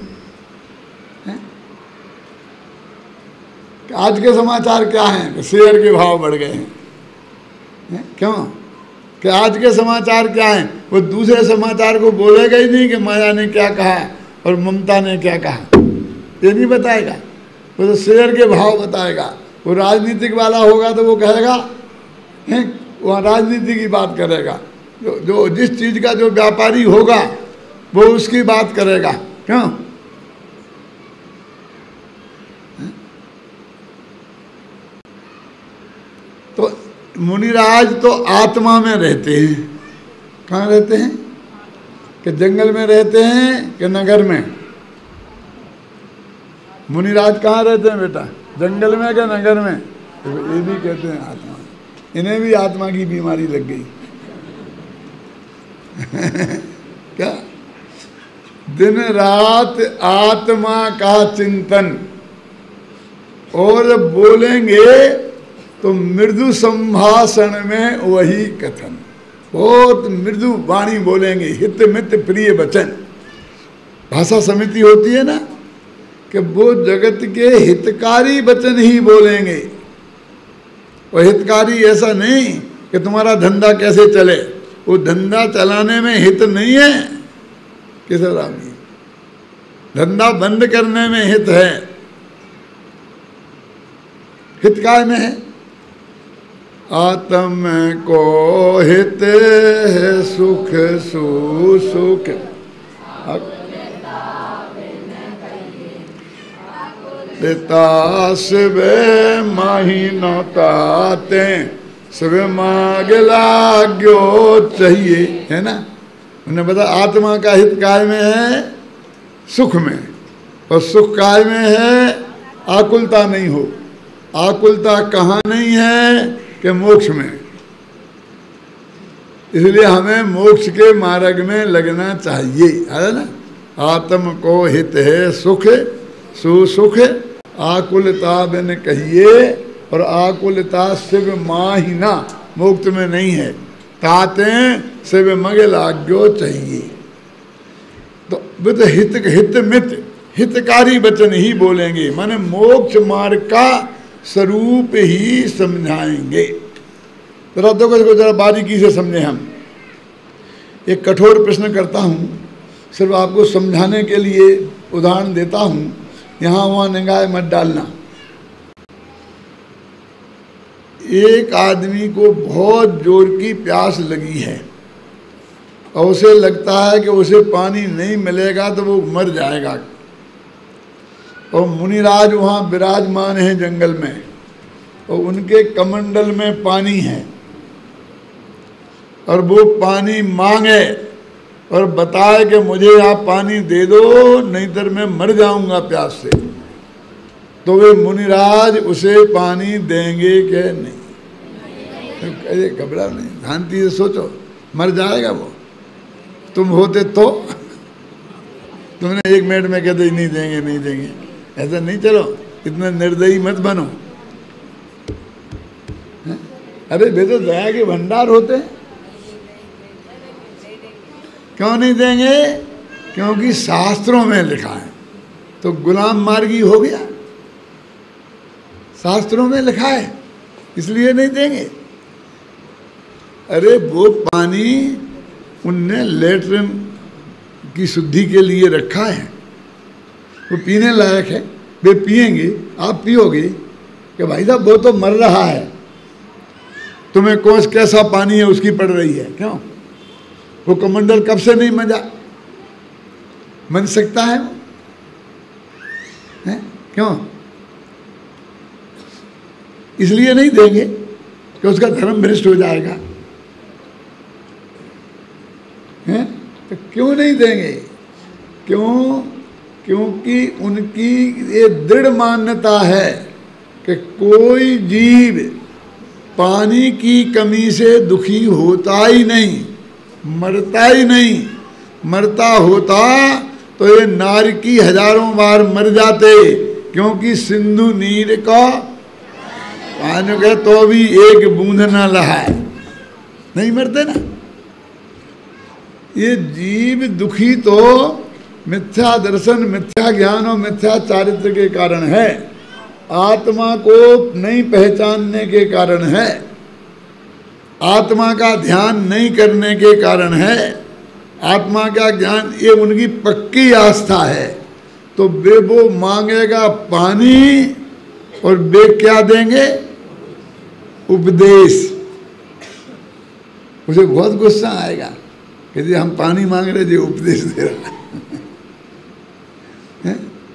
आज के समाचार क्या हैं कि शेयर के भाव बढ़ गए हैं, हैं? क्यों? कि आज के समाचार क्या हैं? वो दूसरे समाचार को बोलेगा ही नहीं कि माया ने क्या कहा और ममता ने क्या कहा, ये नहीं बताएगा। वो तो शेयर के भाव बताएगा। वो राजनीतिक वाला होगा तो वो कहेगा, हैं, वहाँ राजनीति की बात करेगा। जो जो जिस चीज़ का जो व्यापारी होगा वो उसकी बात करेगा। क्यों? तो मुनिराज तो आत्मा में रहते हैं। कहाँ रहते हैं? कि जंगल में रहते हैं कि नगर में? मुनिराज कहाँ रहते हैं बेटा? जंगल में कि नगर में? तो ये भी कहते हैं आत्मा। इन्हें भी आत्मा की बीमारी लग गई। क्या? दिन रात आत्मा का चिंतन, और बोलेंगे तो मृदु संभाषण में वही कथन। बहुत मृदु वाणी बोलेंगे, हित मित प्रिय वचन। भाषा समिति होती है ना, कि वो जगत के हितकारी वचन ही बोलेंगे। और हितकारी ऐसा नहीं कि तुम्हारा धंधा कैसे चले, वो धंधा चलाने में हित नहीं है किशोर राम जी, धंधा बंद करने में हित है। हित काय में है? आत्म को हित है सुख सुसुख, पिता शिव महीनोताते शिव मांगला ग्यो चाहिए, है ना। उन्हें पता आत्मा का हित काय में है? सुख में। और सुख काय में है? आकुलता नहीं हो। आकुलता कहाँ नहीं है? कि मोक्ष में। इसलिए हमें मोक्ष के मार्ग में लगना चाहिए, है ना। आत्म को हित है सुख सुसुख, आकुलता बिन कहिए। और आकुलता शिव माहिना, मुक्त में नहीं है। ताते शिव मग लाग्यो चाहिए। तो विद हित हित मित हितकारी वचन ही बोलेंगे, माने मोक्ष मार्ग का स्वरूप ही समझाएंगे। जरा देखो इसको जरा बारीकी से समझे हम। एक कठोर प्रश्न करता हूँ, सिर्फ आपको समझाने के लिए उदाहरण देता हूँ, यहाँ वहाँ निगाह मत डालना। एक आदमी को बहुत जोर की प्यास लगी है और उसे लगता है कि उसे पानी नहीं मिलेगा तो वो मर जाएगा। और मुनिराज वहाँ विराजमान हैं जंगल में, और उनके कमंडल में पानी है। और वो पानी मांगे और बताए कि मुझे आप पानी दे दो नहीं तो मैं मर जाऊंगा प्यास से, तो वे मुनिराज उसे पानी देंगे कि नहीं? अरे घबरा नहीं, शांति से सोचो, मर जाएगा वो। तुम होते तो तुमने एक मिनट में कहते नहीं देंगे नहीं देंगे, ऐसा नहीं। चलो इतना निर्दयी मत बनो। है? अरे वे तो दया के भंडार होते हैं। क्यों नहीं देंगे? क्योंकि शास्त्रों में लिखा है। तो गुलाम मार्गी हो गया, शास्त्रों में लिखा है इसलिए नहीं देंगे। अरे वो पानी उनने लेटरिन की शुद्धि के लिए रखा है, वो पीने लायक है, वे पिएंगे, आप पियोगे कि भाई साहब वो तो मर रहा है, तुम्हें कौन कैसा पानी है उसकी पड़ रही है। क्यों? वो कमंडल कब से नहीं मजा मन सकता है, है? क्यों? इसलिए नहीं देंगे कि उसका धर्म भ्रष्ट हो जाएगा। हैं? तो क्यों नहीं देंगे? क्यों? क्योंकि उनकी ये दृढ़ मान्यता है कि कोई जीव पानी की कमी से दुखी होता ही नहीं, मरता ही नहीं। मरता होता तो ये नारकी हजारों बार मर जाते, क्योंकि सिंधु नीर का पानी के तो भी एक बूंद न लहाए, नहीं मरते ना। ये जीव दुखी तो मिथ्या दर्शन, मिथ्या ज्ञान और मिथ्या चारित्र के कारण है, आत्मा को नहीं पहचानने के कारण है, आत्मा का ध्यान नहीं करने के कारण है। आत्मा का ज्ञान ये उनकी पक्की आस्था है। तो वे वो मांगेगा पानी और वे क्या देंगे? उपदेश। उसे बहुत गुस्सा आएगा कि जी हम पानी मांग रहे, जी उपदेश दे रहा है।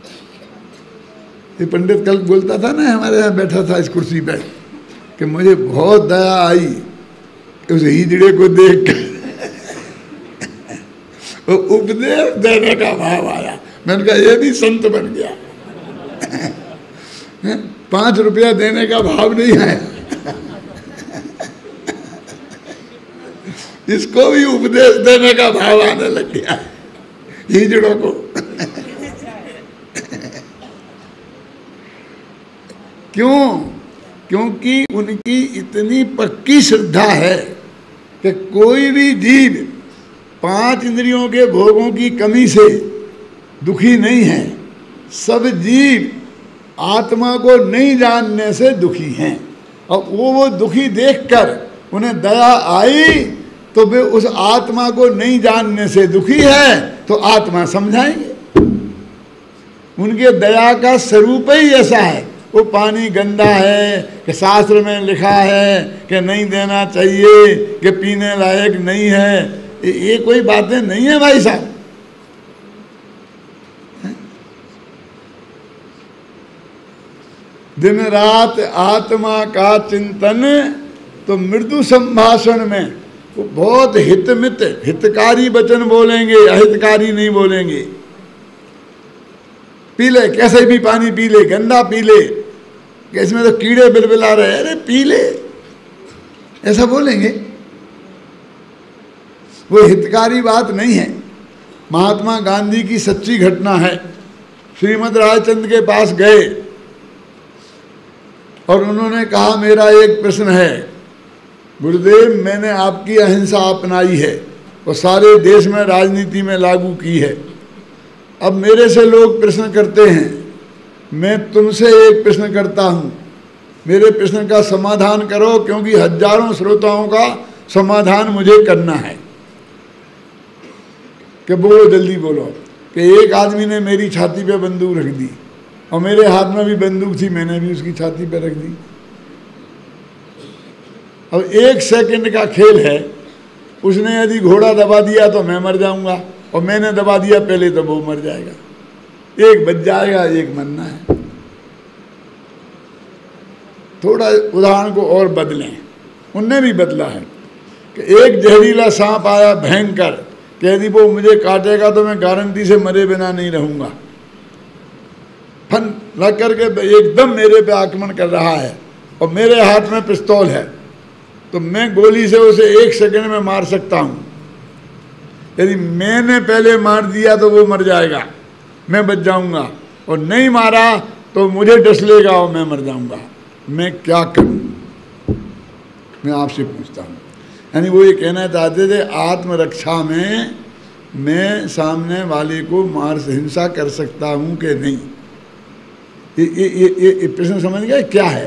ये पंडित कल बोलता था ना, हमारे यहाँ बैठा था इस कुर्सी पे, कि मुझे बहुत दया आई उस हिजड़े को देख कर वो उपदेश देने का भाव आया। मैंने कहा ये भी संत बन गया। पांच रुपया देने का भाव नहीं आया, इसको भी उपदेश देने का भाव आने लग गया हिजड़ों को। क्यों? क्योंकि उनकी इतनी पक्की श्रद्धा है कि कोई भी जीव पांच इंद्रियों के भोगों की कमी से दुखी नहीं है। सब जीव आत्मा को नहीं जानने से दुखी हैं, और वो वो दुखी देखकर उन्हें दया आई तो वे उस आत्मा को नहीं जानने से दुखी है तो आत्मा समझाएंगे। उनके दया का स्वरूप ही ऐसा है। वो पानी गंदा है कि शास्त्र में लिखा है कि नहीं देना चाहिए, कि पीने लायक नहीं है, ये कोई बातें नहीं है भाई साहब। दिन रात आत्मा का चिंतन, तो मृदु संभाषण में वो बहुत हितमित हितकारी वचन बोलेंगे, अहितकारी नहीं बोलेंगे। पी ले, कैसे भी पानी पी ले, गंदा पी ले, इसमें तो कीड़े बिलबिला रहे, अरे पी ले, ऐसा बोलेंगे। वो हितकारी बात नहीं है। महात्मा गांधी की सच्ची घटना है। श्रीमद रायचंद के पास गए और उन्होंने कहा मेरा एक प्रश्न है गुरुदेव, मैंने आपकी अहिंसा अपनाई है और सारे देश में राजनीति में लागू की है। अब मेरे से लोग प्रश्न करते हैं, मैं तुमसे एक प्रश्न करता हूँ, मेरे प्रश्न का समाधान करो, क्योंकि हजारों श्रोताओं का समाधान मुझे करना है। कि बोलो, जल्दी बोलो। कि एक आदमी ने मेरी छाती पे बंदूक रख दी और मेरे हाथ में भी बंदूक थी, मैंने भी उसकी छाती पे रख दी। अब एक सेकंड का खेल है, उसने यदि घोड़ा दबा दिया तो मैं मर जाऊंगा, और मैंने दबा दिया पहले तो वो मर जाएगा। एक बच जाएगा, एक मरना है। थोड़ा उदाहरण को और बदलें, उनने भी बदला है। कि एक जहरीला सांप आया भयंकर, कि यदि वो मुझे काटेगा तो मैं गारंटी से मरे बिना नहीं रहूंगा। फन लग करके एकदम मेरे पे आक्रमण कर रहा है और मेरे हाथ में पिस्तौल है, तो मैं गोली से उसे एक सेकंड में मार सकता हूं। यदि मैंने पहले मार दिया तो वो मर जाएगा, मैं बच जाऊंगा, और नहीं मारा तो मुझे डसलेगा और मैं मर जाऊंगा। मैं क्या करूं? मैं आपसे पूछता हूं। यानी वो ये कहना चाहते थे आत्मरक्षा में मैं सामने वाले को मार हिंसा कर सकता हूं कि नहीं। ये ये ये ये प्रश्न समझ गए क्या है?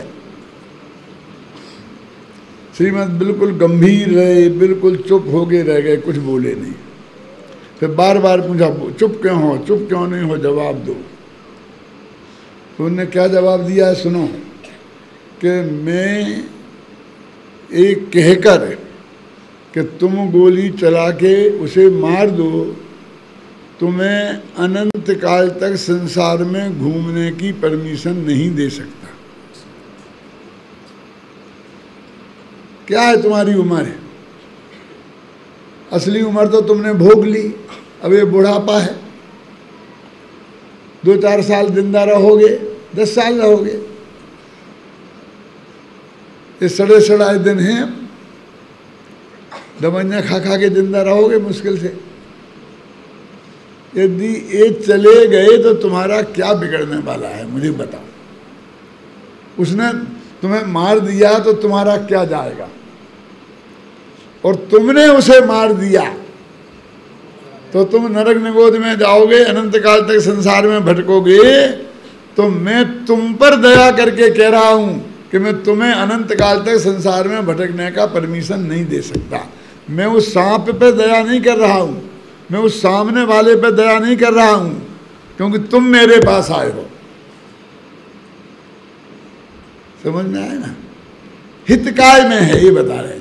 श्रीमद बिल्कुल गंभीर रहे, बिल्कुल चुप हो गए रह गए, कुछ बोले नहीं। फिर बार बार पूछा चुप क्यों हो, चुप क्यों नहीं हो, जवाब दो। तो उन्होंने क्या जवाब दिया है सुनो, कि मैं एक कहकर कि तुम गोली चला के उसे मार दो, तुम्हें अनंत काल तक संसार में घूमने की परमिशन नहीं दे सकता। क्या है तुम्हारी उम्र? असली उम्र तो तुमने भोग ली, अब ये बुढ़ापा है। दो चार साल जिंदा रहोगे, दस साल रहोगे, ये सड़े सड़ाए दिन हैं, दवाइयाँ खा खा के जिंदा रहोगे मुश्किल से। यदि ये चले गए तो तुम्हारा क्या बिगड़ने वाला है मुझे बताओ। उसने तुम्हें मार दिया तो तुम्हारा क्या जाएगा, और तुमने उसे मार दिया तो तुम नरक निगोद में जाओगे, अनंत काल तक संसार में भटकोगे। तो मैं तुम पर दया करके कह रहा हूं कि मैं तुम्हें अनंत काल तक संसार में भटकने का परमिशन नहीं दे सकता। मैं उस सांप पे दया नहीं कर रहा हूं, मैं उस सामने वाले पे दया नहीं कर रहा हूं, क्योंकि तुम मेरे पास आए हो। समझ में आए ना? हितकाय में है ये बता रहे।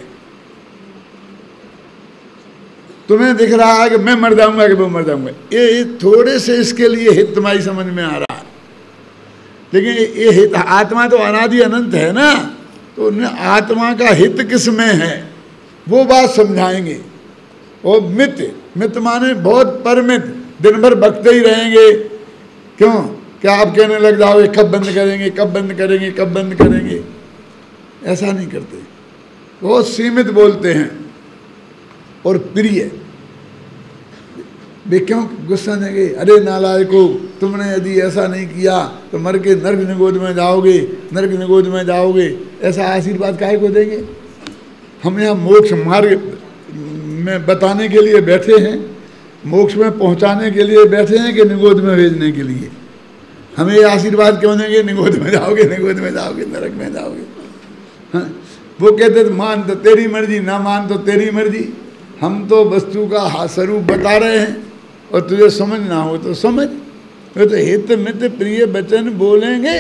तुम्हें दिख रहा है कि मैं मर जाऊंगा कि वो मर जाऊंगा, ये थोड़े से इसके लिए हित तुम्हारी समझ में आ रहा है, लेकिन ये हित आत्मा तो अनादि अनंत है ना, तो आत्मा का हित किस में है वो बात समझाएंगे। और मित मित माने बहुत परमित, दिन भर बकते ही रहेंगे। क्यों? क्या आप कहने लग जाओगे कब बंद करेंगे, कब बंद करेंगे, कब बंद करेंगे? ऐसा नहीं करते, बहुत सीमित बोलते हैं और प्रिय। वे क्यों गुस्सा देंगे? अरे नालायको, तुमने यदि ऐसा नहीं किया तो मर के नर्क निगोद में जाओगे, नर्क निगोद में जाओगे, ऐसा आशीर्वाद काहे को देंगे? हम यहाँ मोक्ष मार्ग में बताने के लिए बैठे हैं, मोक्ष में पहुँचाने के लिए बैठे हैं कि निगोद में भेजने के लिए? हमें ये आशीर्वाद क्यों देंगे निगोद में जाओगे, निगोद में जाओगे, नरक में जाओगे? हाँ? वो कहते मान तो तेरी मर्जी, ना मान तो तेरी मर्जी। हम तो वस्तु का स्वरूप बता रहे हैं और तुझे समझ ना हो तो समझ। वे तो हित मित प्रिय वचन बोलेंगे,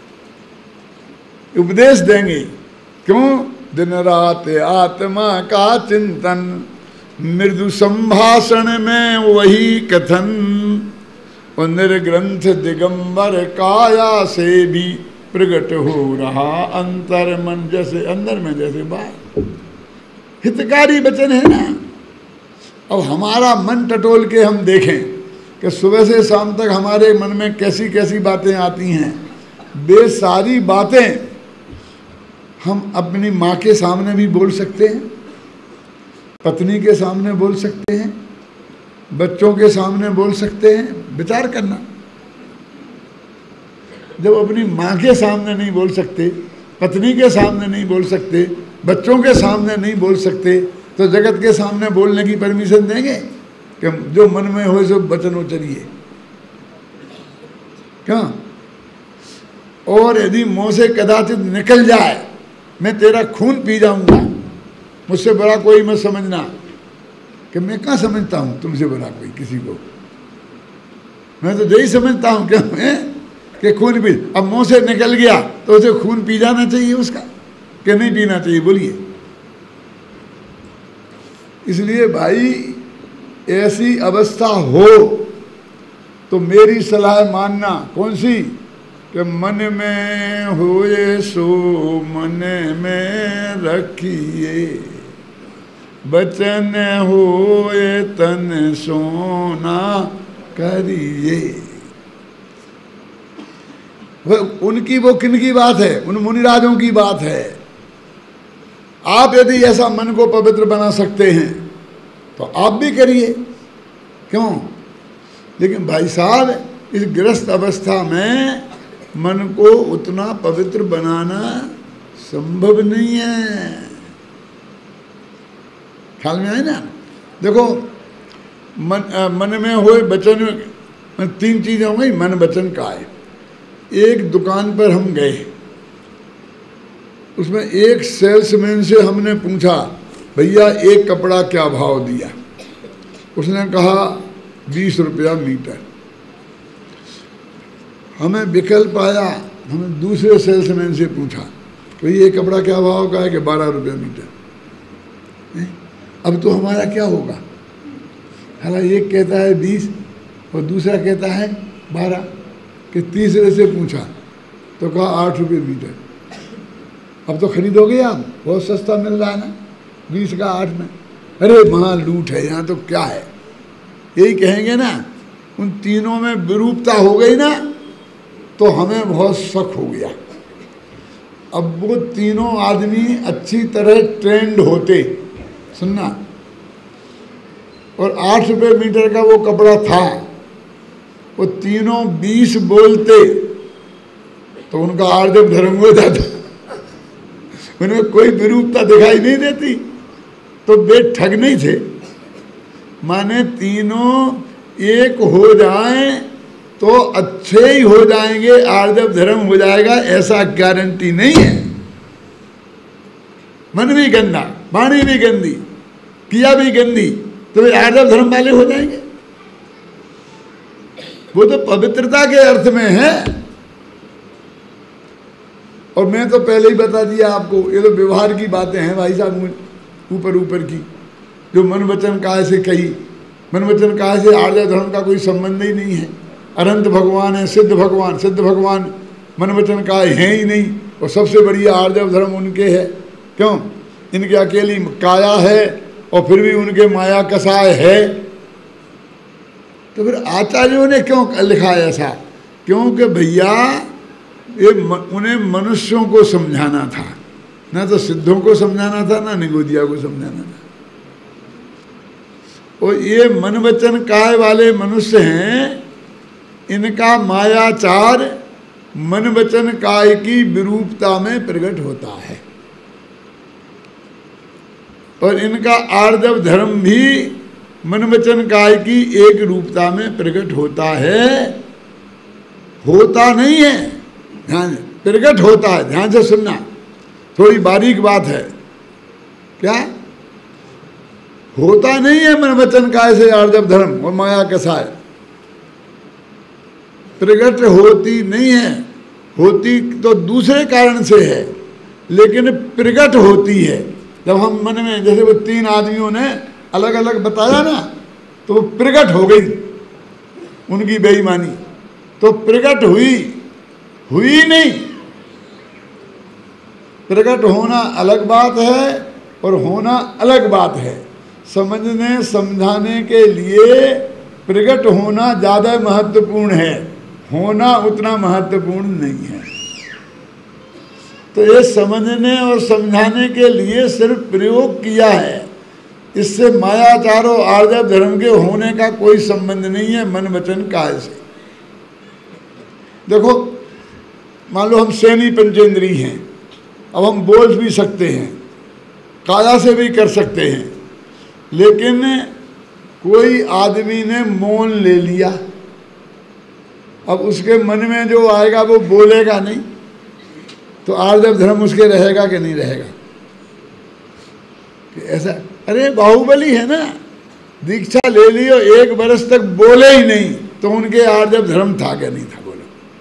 उपदेश देंगे। क्यों? दिन रात आत्मा का चिंतन, मृदु संभाषण में वही कथन, और निर्ग्रंथ दिगंबर काया से भी प्रकट हो रहा अंतर मन, जैसे अंदर में जैसे बाहर। हितकारी वचन है ना। अब हमारा मन टटोल के हम देखें कि सुबह से शाम तक हमारे मन में कैसी कैसी बातें आती हैं। वे सारी बातें हम अपनी माँ के सामने भी बोल सकते हैं, पत्नी के सामने बोल सकते हैं, बच्चों के सामने बोल सकते हैं। विचार करना, जब अपनी माँ के सामने नहीं बोल सकते, पत्नी के सामने नहीं बोल सकते, बच्चों के सामने नहीं बोल सकते, तो जगत के सामने बोलने की परमिशन देंगे कि जो मन में हो सो वचन उचरिए? क्यों? और यदि मुँह से कदाचित निकल जाए मैं तेरा खून पी जाऊंगा, मुझसे बड़ा कोई मत समझना, कि मैं कहाँ समझता हूँ तुमसे बड़ा कोई किसी को। मैं तो यही समझता हूँ क्या मैं कि खून पी, अब मुँह से निकल गया तो उसे खून पी जाना चाहिए उसका, कि नहीं पीना चाहिए? बोलिए। इसलिए भाई ऐसी अवस्था हो तो मेरी सलाह मानना। कौन सी? कि मन में होए सो मन में रखिए, बचन होए तन सोना करिए। वो उनकी वो किन की बात है? उन मुनिराजों की बात है। आप यदि ऐसा मन को पवित्र बना सकते हैं तो आप भी करिए, क्यों? लेकिन भाई साहब इस गृहस्थ अवस्था में मन को उतना पवित्र बनाना संभव नहीं है। ख्याल में आए ना? देखो मन मन में होए वचन में तीन चीजें हो गई, मन वचन काया। एक दुकान पर हम गए, उसमें एक सेल्समैन से हमने पूछा भैया एक कपड़ा क्या भाव दिया? उसने कहा बीस रुपया मीटर। हमें विकल्प आया, हमने दूसरे सेल्समैन से पूछा भाई ये कपड़ा क्या भाव का है? कि बारह रुपया मीटर। अब तो हमारा क्या होगा? हालांकि एक कहता है बीस और दूसरा कहता है बारह। कि तीसरे से पूछा तो कहा आठ रुपये मीटर। अब तो खरीदोगे आप, बहुत सस्ता मिल रहा है ना, बीस का आठ में। अरे वहाँ लूट है, यहाँ तो क्या है, यही कहेंगे ना। उन तीनों में विरूपता हो गई ना तो हमें बहुत शक हो गया। अब वो तीनों आदमी अच्छी तरह ट्रेंड होते, सुनना, और आठ रुपये मीटर का वो कपड़ा था, वो तीनों बीस बोलते तो उनका आर्जव धर्म हो जाता, उनमें कोई विरूपता दिखाई नहीं देती, तो वे ठग नहीं थे। माने तीनों एक हो जाएं तो अच्छे ही हो जाएंगे, आर्जव धर्म हो जाएगा ऐसा गारंटी नहीं है। मन भी गंदा, वाणी भी गंदी, क्रिया भी गंदी, तो वे आर्जव धर्म वाले हो जाएंगे? वो तो पवित्रता के अर्थ में है। और मैं तो पहले ही बता दिया आपको, ये तो व्यवहार की बातें हैं भाई साहब, ऊपर ऊपर की, जो मन वचन काय से कही। मन वचन काय से आर्य धर्म का कोई संबंध ही नहीं है। अनंत भगवान है, सिद्ध भगवान, सिद्ध भगवान मन वचन काय है ही नहीं। और सबसे बढ़िया आर्य धर्म उनके है, क्यों? इनके अकेली काया है और फिर भी उनके माया कसाय है। तो फिर आचार्यों ने क्यों लिखा ऐसा? क्योंकि भैया ये उन्हें मनुष्यों को समझाना था, ना तो सिद्धों को समझाना था, ना निगोदिया को समझाना था। और ये मन वचन काय वाले मनुष्य हैं, इनका मायाचार मन वचन काय की विरूपता में प्रकट होता है। और इनका आर्जव धर्म भी मन वचन काय की एक रूपता में प्रकट होता है, होता नहीं है। ध्यान, प्रकट होता है, ध्यान से सुनना, थोड़ी बारीक बात है। क्या होता नहीं है? मन वचन काय से आर्जव धर्म और माया कसाय प्रकट होती नहीं है। होती तो दूसरे कारण से है, लेकिन प्रकट होती है जब हम मन में, जैसे वो तीन आदमियों ने अलग अलग बताया ना, तो वो प्रकट हो गई उनकी बेईमानी। तो प्रकट हुई हुई नहीं, प्रकट होना अलग बात है और होना अलग बात है। समझने समझाने के लिए प्रकट होना ज़्यादा महत्वपूर्ण है, होना उतना महत्वपूर्ण नहीं है। तो ये समझने और समझाने के लिए सिर्फ प्रयोग किया है, इससे मायाचार और आर्जव धर्म के होने का कोई संबंध नहीं है मन वचन काय से। देखो, मान लो हम सेनी पंचेंद्री हैं, अब हम बोल भी सकते हैं, काया से भी कर सकते हैं, लेकिन कोई आदमी ने मौन ले लिया, अब उसके मन में जो आएगा वो बोलेगा नहीं, तो आर्जव धर्म उसके रहेगा कि नहीं रहेगा? कि ऐसा, अरे बाहुबली है ना, दीक्षा ले ली और एक बरस तक बोले ही नहीं, तो उनके आर्जव धर्म था क्या नहीं था? बोलो,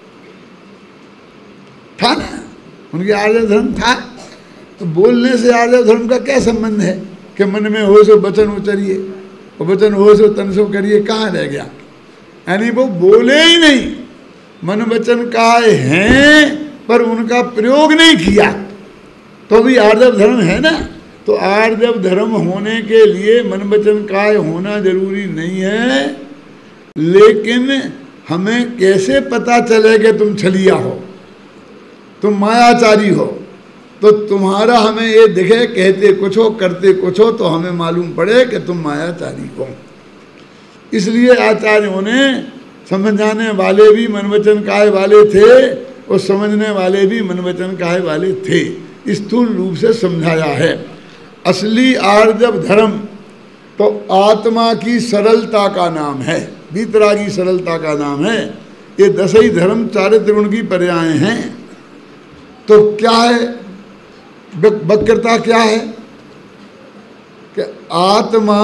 था ना, उनके आर्जव धर्म था। तो बोलने से आर्जव धर्म का क्या संबंध है? कि मन में हो सो वचन उचरिए और वचन हो सो तन सो करिए, कहाँ रह गया? यानी वो बोले ही नहीं, मन वचन काय हैं पर उनका प्रयोग नहीं किया, तो भी आर्जव धर्म है ना। तो आर्जव धर्म होने के लिए मन वचन काय होना जरूरी नहीं है, लेकिन हमें कैसे पता चले कि तुम छलिया हो, तुम मायाचारी हो। तो तुम्हारा हमें ये दिखे, कहते कुछ हो करते कुछ हो, तो हमें मालूम पड़े कि तुम मायाचारी हो। इसलिए आचार्यों ने समझाने वाले भी मन वचन काय वाले थे और समझने वाले भी मन वचन काय वाले थे, स्थूल रूप से समझाया है। असली आर्जव धर्म तो आत्मा की सरलता का नाम है, वीतरागी सरलता का नाम है। ये दस ही धर्म चारित्र गुण की पर्याय हैं। तो क्या है वक्रता? क्या है कि आत्मा,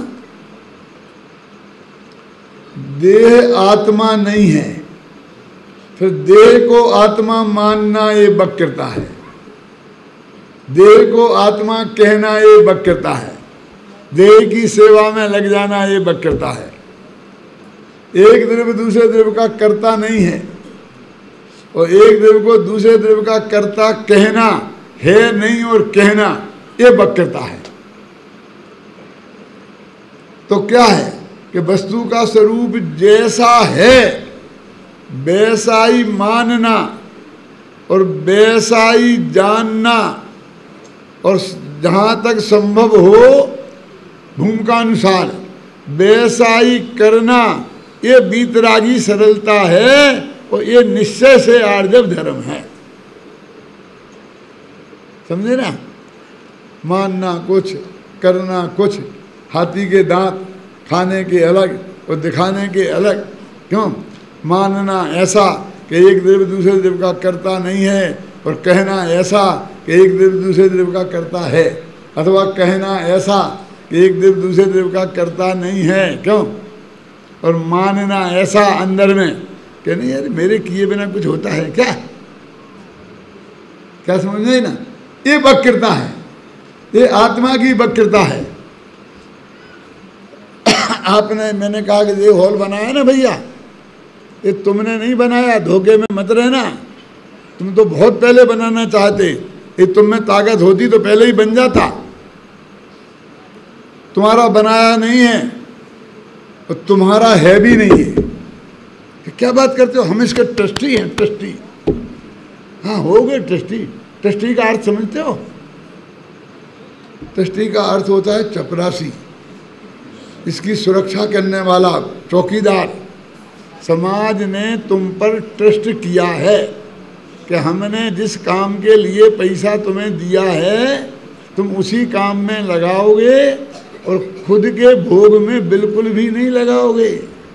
देह आत्मा नहीं है, फिर देह को आत्मा मानना ये वक्रता है, देह को आत्मा कहना ये वक्रता है, देह की सेवा में लग जाना ये वक्रता है। एक द्रव्य दूसरे द्रव्य का कर्ता नहीं है, और एक द्रव्य को दूसरे द्रव्य का कर्ता कहना है नहीं, और कहना ये वक्रता है। तो क्या है कि वस्तु का स्वरूप जैसा है वैसा ही मानना और वैसा ही जानना, और जहाँ तक संभव हो भूमिका अनुसार वैसा ही करना, ये वीतरागी सरलता है, और ये निश्चय से आर्जव धर्म है। समझे ना? मानना कुछ, करना कुछ, हाथी के दांत खाने के अलग और दिखाने के अलग। क्यों? मानना ऐसा कि एक द्रव्य दूसरे द्रव्य का कर्ता नहीं है, और कहना ऐसा कि एक द्रव्य दूसरे द्रव्य का कर्ता है, अथवा कहना ऐसा कि एक द्रव्य दूसरे द्रव्य का कर्ता नहीं है। क्यों? और मानना ऐसा अंदर में कि नहीं यार मेरे किए बिना कुछ होता है क्या? क्या समझ नहीं ना? ये वक्रता है, ये आत्मा की वक्रता है। आपने, मैंने कहा कि ये हॉल बनाया ना भैया, ये तुमने नहीं बनाया, धोखे में मत रहना। तुम तो बहुत पहले बनाना चाहते, ये तुम में ताकत होती तो पहले ही बन जाता। तुम्हारा बनाया नहीं है और तुम्हारा है भी नहीं है। क्या बात करते हो? हम इसके ट्रस्टी हैं, ट्रस्टी। हाँ हो गए ट्रस्टी। ट्रस्टी का अर्थ समझते हो? ट्रस्टी का अर्थ होता है चपरासी, इसकी सुरक्षा करने वाला, चौकीदार। समाज ने तुम पर ट्रस्ट किया है कि हमने जिस काम के लिए पैसा तुम्हें दिया है तुम उसी काम में लगाओगे और खुद के भोग में बिल्कुल भी नहीं लगाओगे।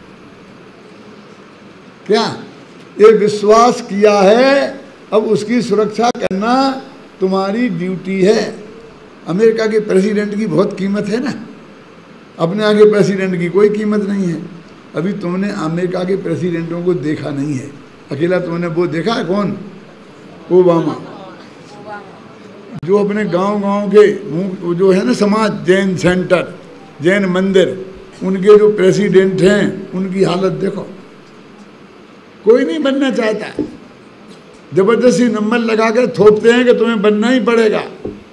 क्या? ये विश्वास किया है, अब उसकी सुरक्षा करना तुम्हारी ड्यूटी है। अमेरिका के प्रेसिडेंट की बहुत कीमत है ना, अपने आगे प्रेसिडेंट की कोई कीमत नहीं है। अभी तुमने अमेरिका के प्रेसिडेंटों को देखा नहीं है, अकेला तुमने वो देखा है कौन? ओबामा। जो अपने गांव-गांव के जो है ना समाज, जैन सेंटर, जैन मंदिर, उनके जो प्रेसिडेंट हैं उनकी हालत देखो। कोई नहीं बनना चाहता, जबरदस्ती नंबर लगाकर थोपते हैं कि तुम्हें बनना ही पड़ेगा।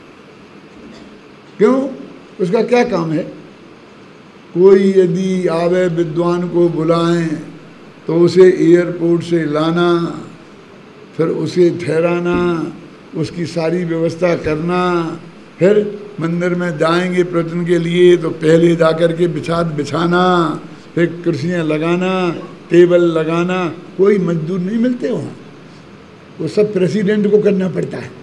क्यों? उसका क्या काम है? कोई यदि आवे विद्वान को बुलाएं तो उसे एयरपोर्ट से लाना, फिर उसे ठहराना, उसकी सारी व्यवस्था करना, फिर मंदिर में जाएंगे प्रवचन के लिए तो पहले जाकर के बिछात बिछाना, फिर कुर्सियाँ लगाना, टेबल लगाना। कोई मजदूर नहीं मिलते वहाँ, वो सब प्रेसिडेंट को करना पड़ता है।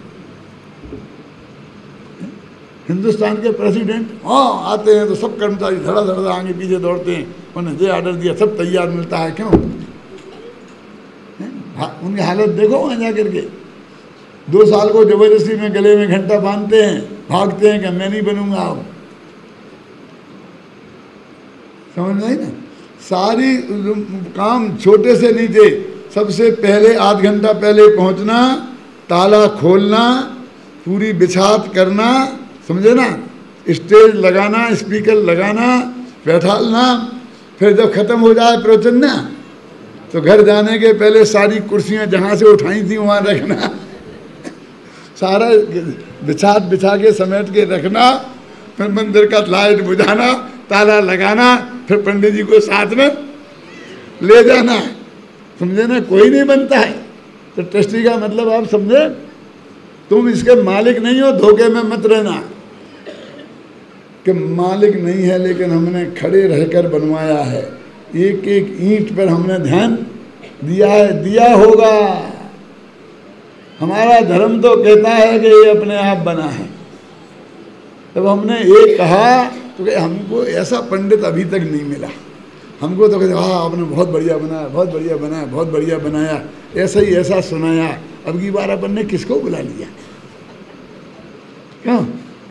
हिंदुस्तान के प्रेसिडेंट हाँ आते हैं तो सब कर्मचारी धड़ा धड़ा आगे पीछे दौड़ते हैं, उन्हें जो ऑर्डर दिया सब तैयार मिलता है। क्यों? उनकी हालत देखो वहाँ जा करके। दो साल को जबरदस्ती में गले में घंटा बांधते हैं, भागते हैं कि मैं नहीं बनूंगा। अब समझ नहीं ना? सारी काम छोटे से नीचे, सबसे पहले आध घंटा पहले पहुंचना, ताला खोलना, पूरी बिछात करना, समझे ना? स्टेज लगाना, स्पीकर लगाना, बैठालना, फिर जब खत्म हो जाए प्रवचन ना तो घर जाने के पहले सारी कुर्सियां जहाँ से उठाई थी वहाँ रखना, सारा बिछा बिछा के समेट के रखना, फिर मंदिर का लाइट बुझाना, ताला लगाना, फिर पंडित जी को साथ में ले जाना। समझे ना, कोई नहीं बनता है। तो ट्रस्टी का मतलब आप समझे, तुम इसके मालिक नहीं हो, धोखे में मत रहना कि मालिक नहीं है, लेकिन हमने खड़े रहकर बनवाया है। एक एक ईंट पर हमने ध्यान दिया है, दिया होगा। हमारा धर्म तो कहता है कि ये अपने आप बना है। तब हमने एक कहा तो कि हमको ऐसा पंडित अभी तक नहीं मिला। हमको तो कहते हाँ आपने बहुत बढ़िया बनाया, बहुत बढ़िया बनाया, बहुत बढ़िया बनाया, ऐसा ही ऐसा सुनाया। अब की बार अपन ने किसको बुला लिया? क्यों?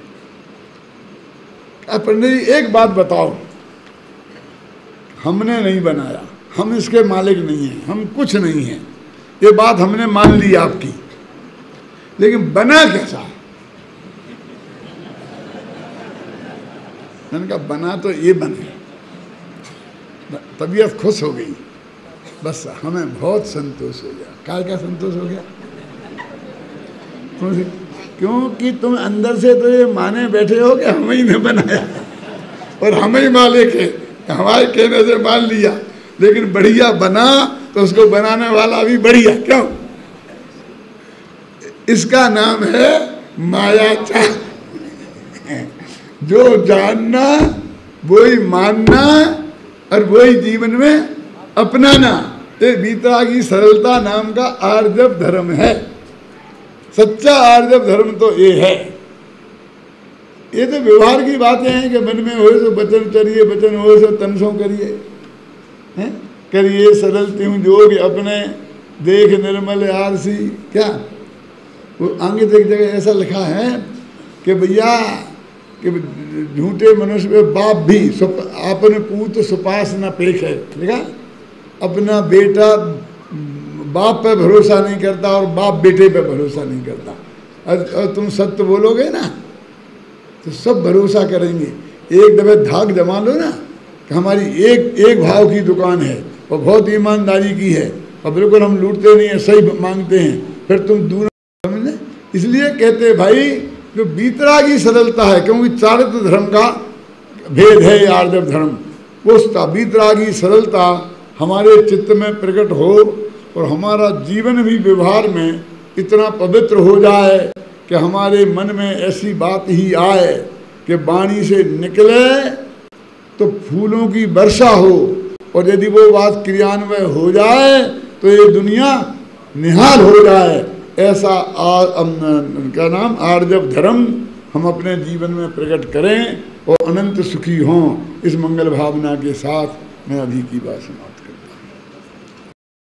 पंडित जी एक बात बताओ, हमने नहीं बनाया, हम इसके मालिक नहीं हैं, हम कुछ नहीं हैं, ये बात हमने मान ली आपकी, लेकिन बना कैसा? मैंने कहा बना तो ये बने। तबीयत खुश हो गई, बस हमें बहुत संतोष हो गया। क्या क्या संतोष हो गया? क्योंकि तुम अंदर से तो ये माने बैठे हो कि हम ही ने बनाया और हम ही मालिक है, हमारे कहने से मान लिया, लेकिन बढ़िया बना तो उसको बनाने वाला भी बढ़िया। क्यों? इसका नाम है माया चाह। जो जानना वही मानना और वही जीवन में अपनाना, ये वीतरागी सरलता नाम का आर्जव धर्म है। सच्चा आर्जव धर्म तो ये है। ये तो व्यवहार की बातें हैं कि मन में हो सो वचन करिए, वचन हो सो तन सो करिए, हैं करिए सरल त्यों जोग अपने, देख निर्मल आरसी। क्या वो आगे तो एक जगह ऐसा लिखा है कि भैया कि झूठे मनुष्य पे बाप भी अपने पूत सुपास न पेख है। देखा, अपना बेटा बाप पे भरोसा नहीं करता और बाप बेटे पे भरोसा नहीं करता। और, और तुम सत्य बोलोगे ना तो सब भरोसा करेंगे। एक दफे धाक जमा लो ना कि हमारी एक एक भाव की दुकान है और बहुत ईमानदारी की है और बिल्कुल हम लूटते नहीं है, सही मांगते हैं, फिर तुम दूर समझे। इसलिए कहते भाई जो वीतरागी सरलता है, क्योंकि चारित्र धर्म का भेद है ये आर्जव धर्म, वो वीतरागी सरलता हमारे चित्त में प्रकट हो और हमारा जीवन भी व्यवहार में इतना पवित्र हो जाए कि हमारे मन में ऐसी बात ही आए कि वाणी से निकले तो फूलों की वर्षा हो, और यदि वो बात क्रियान्वय हो जाए तो ये दुनिया निहाल हो जाए। ऐसा आ, क्या नाम आर्जव धर्म हम अपने जीवन में प्रकट करें और अनंत सुखी हों। इस मंगल भावना के साथ मैं अभी की बात सुनाऊं।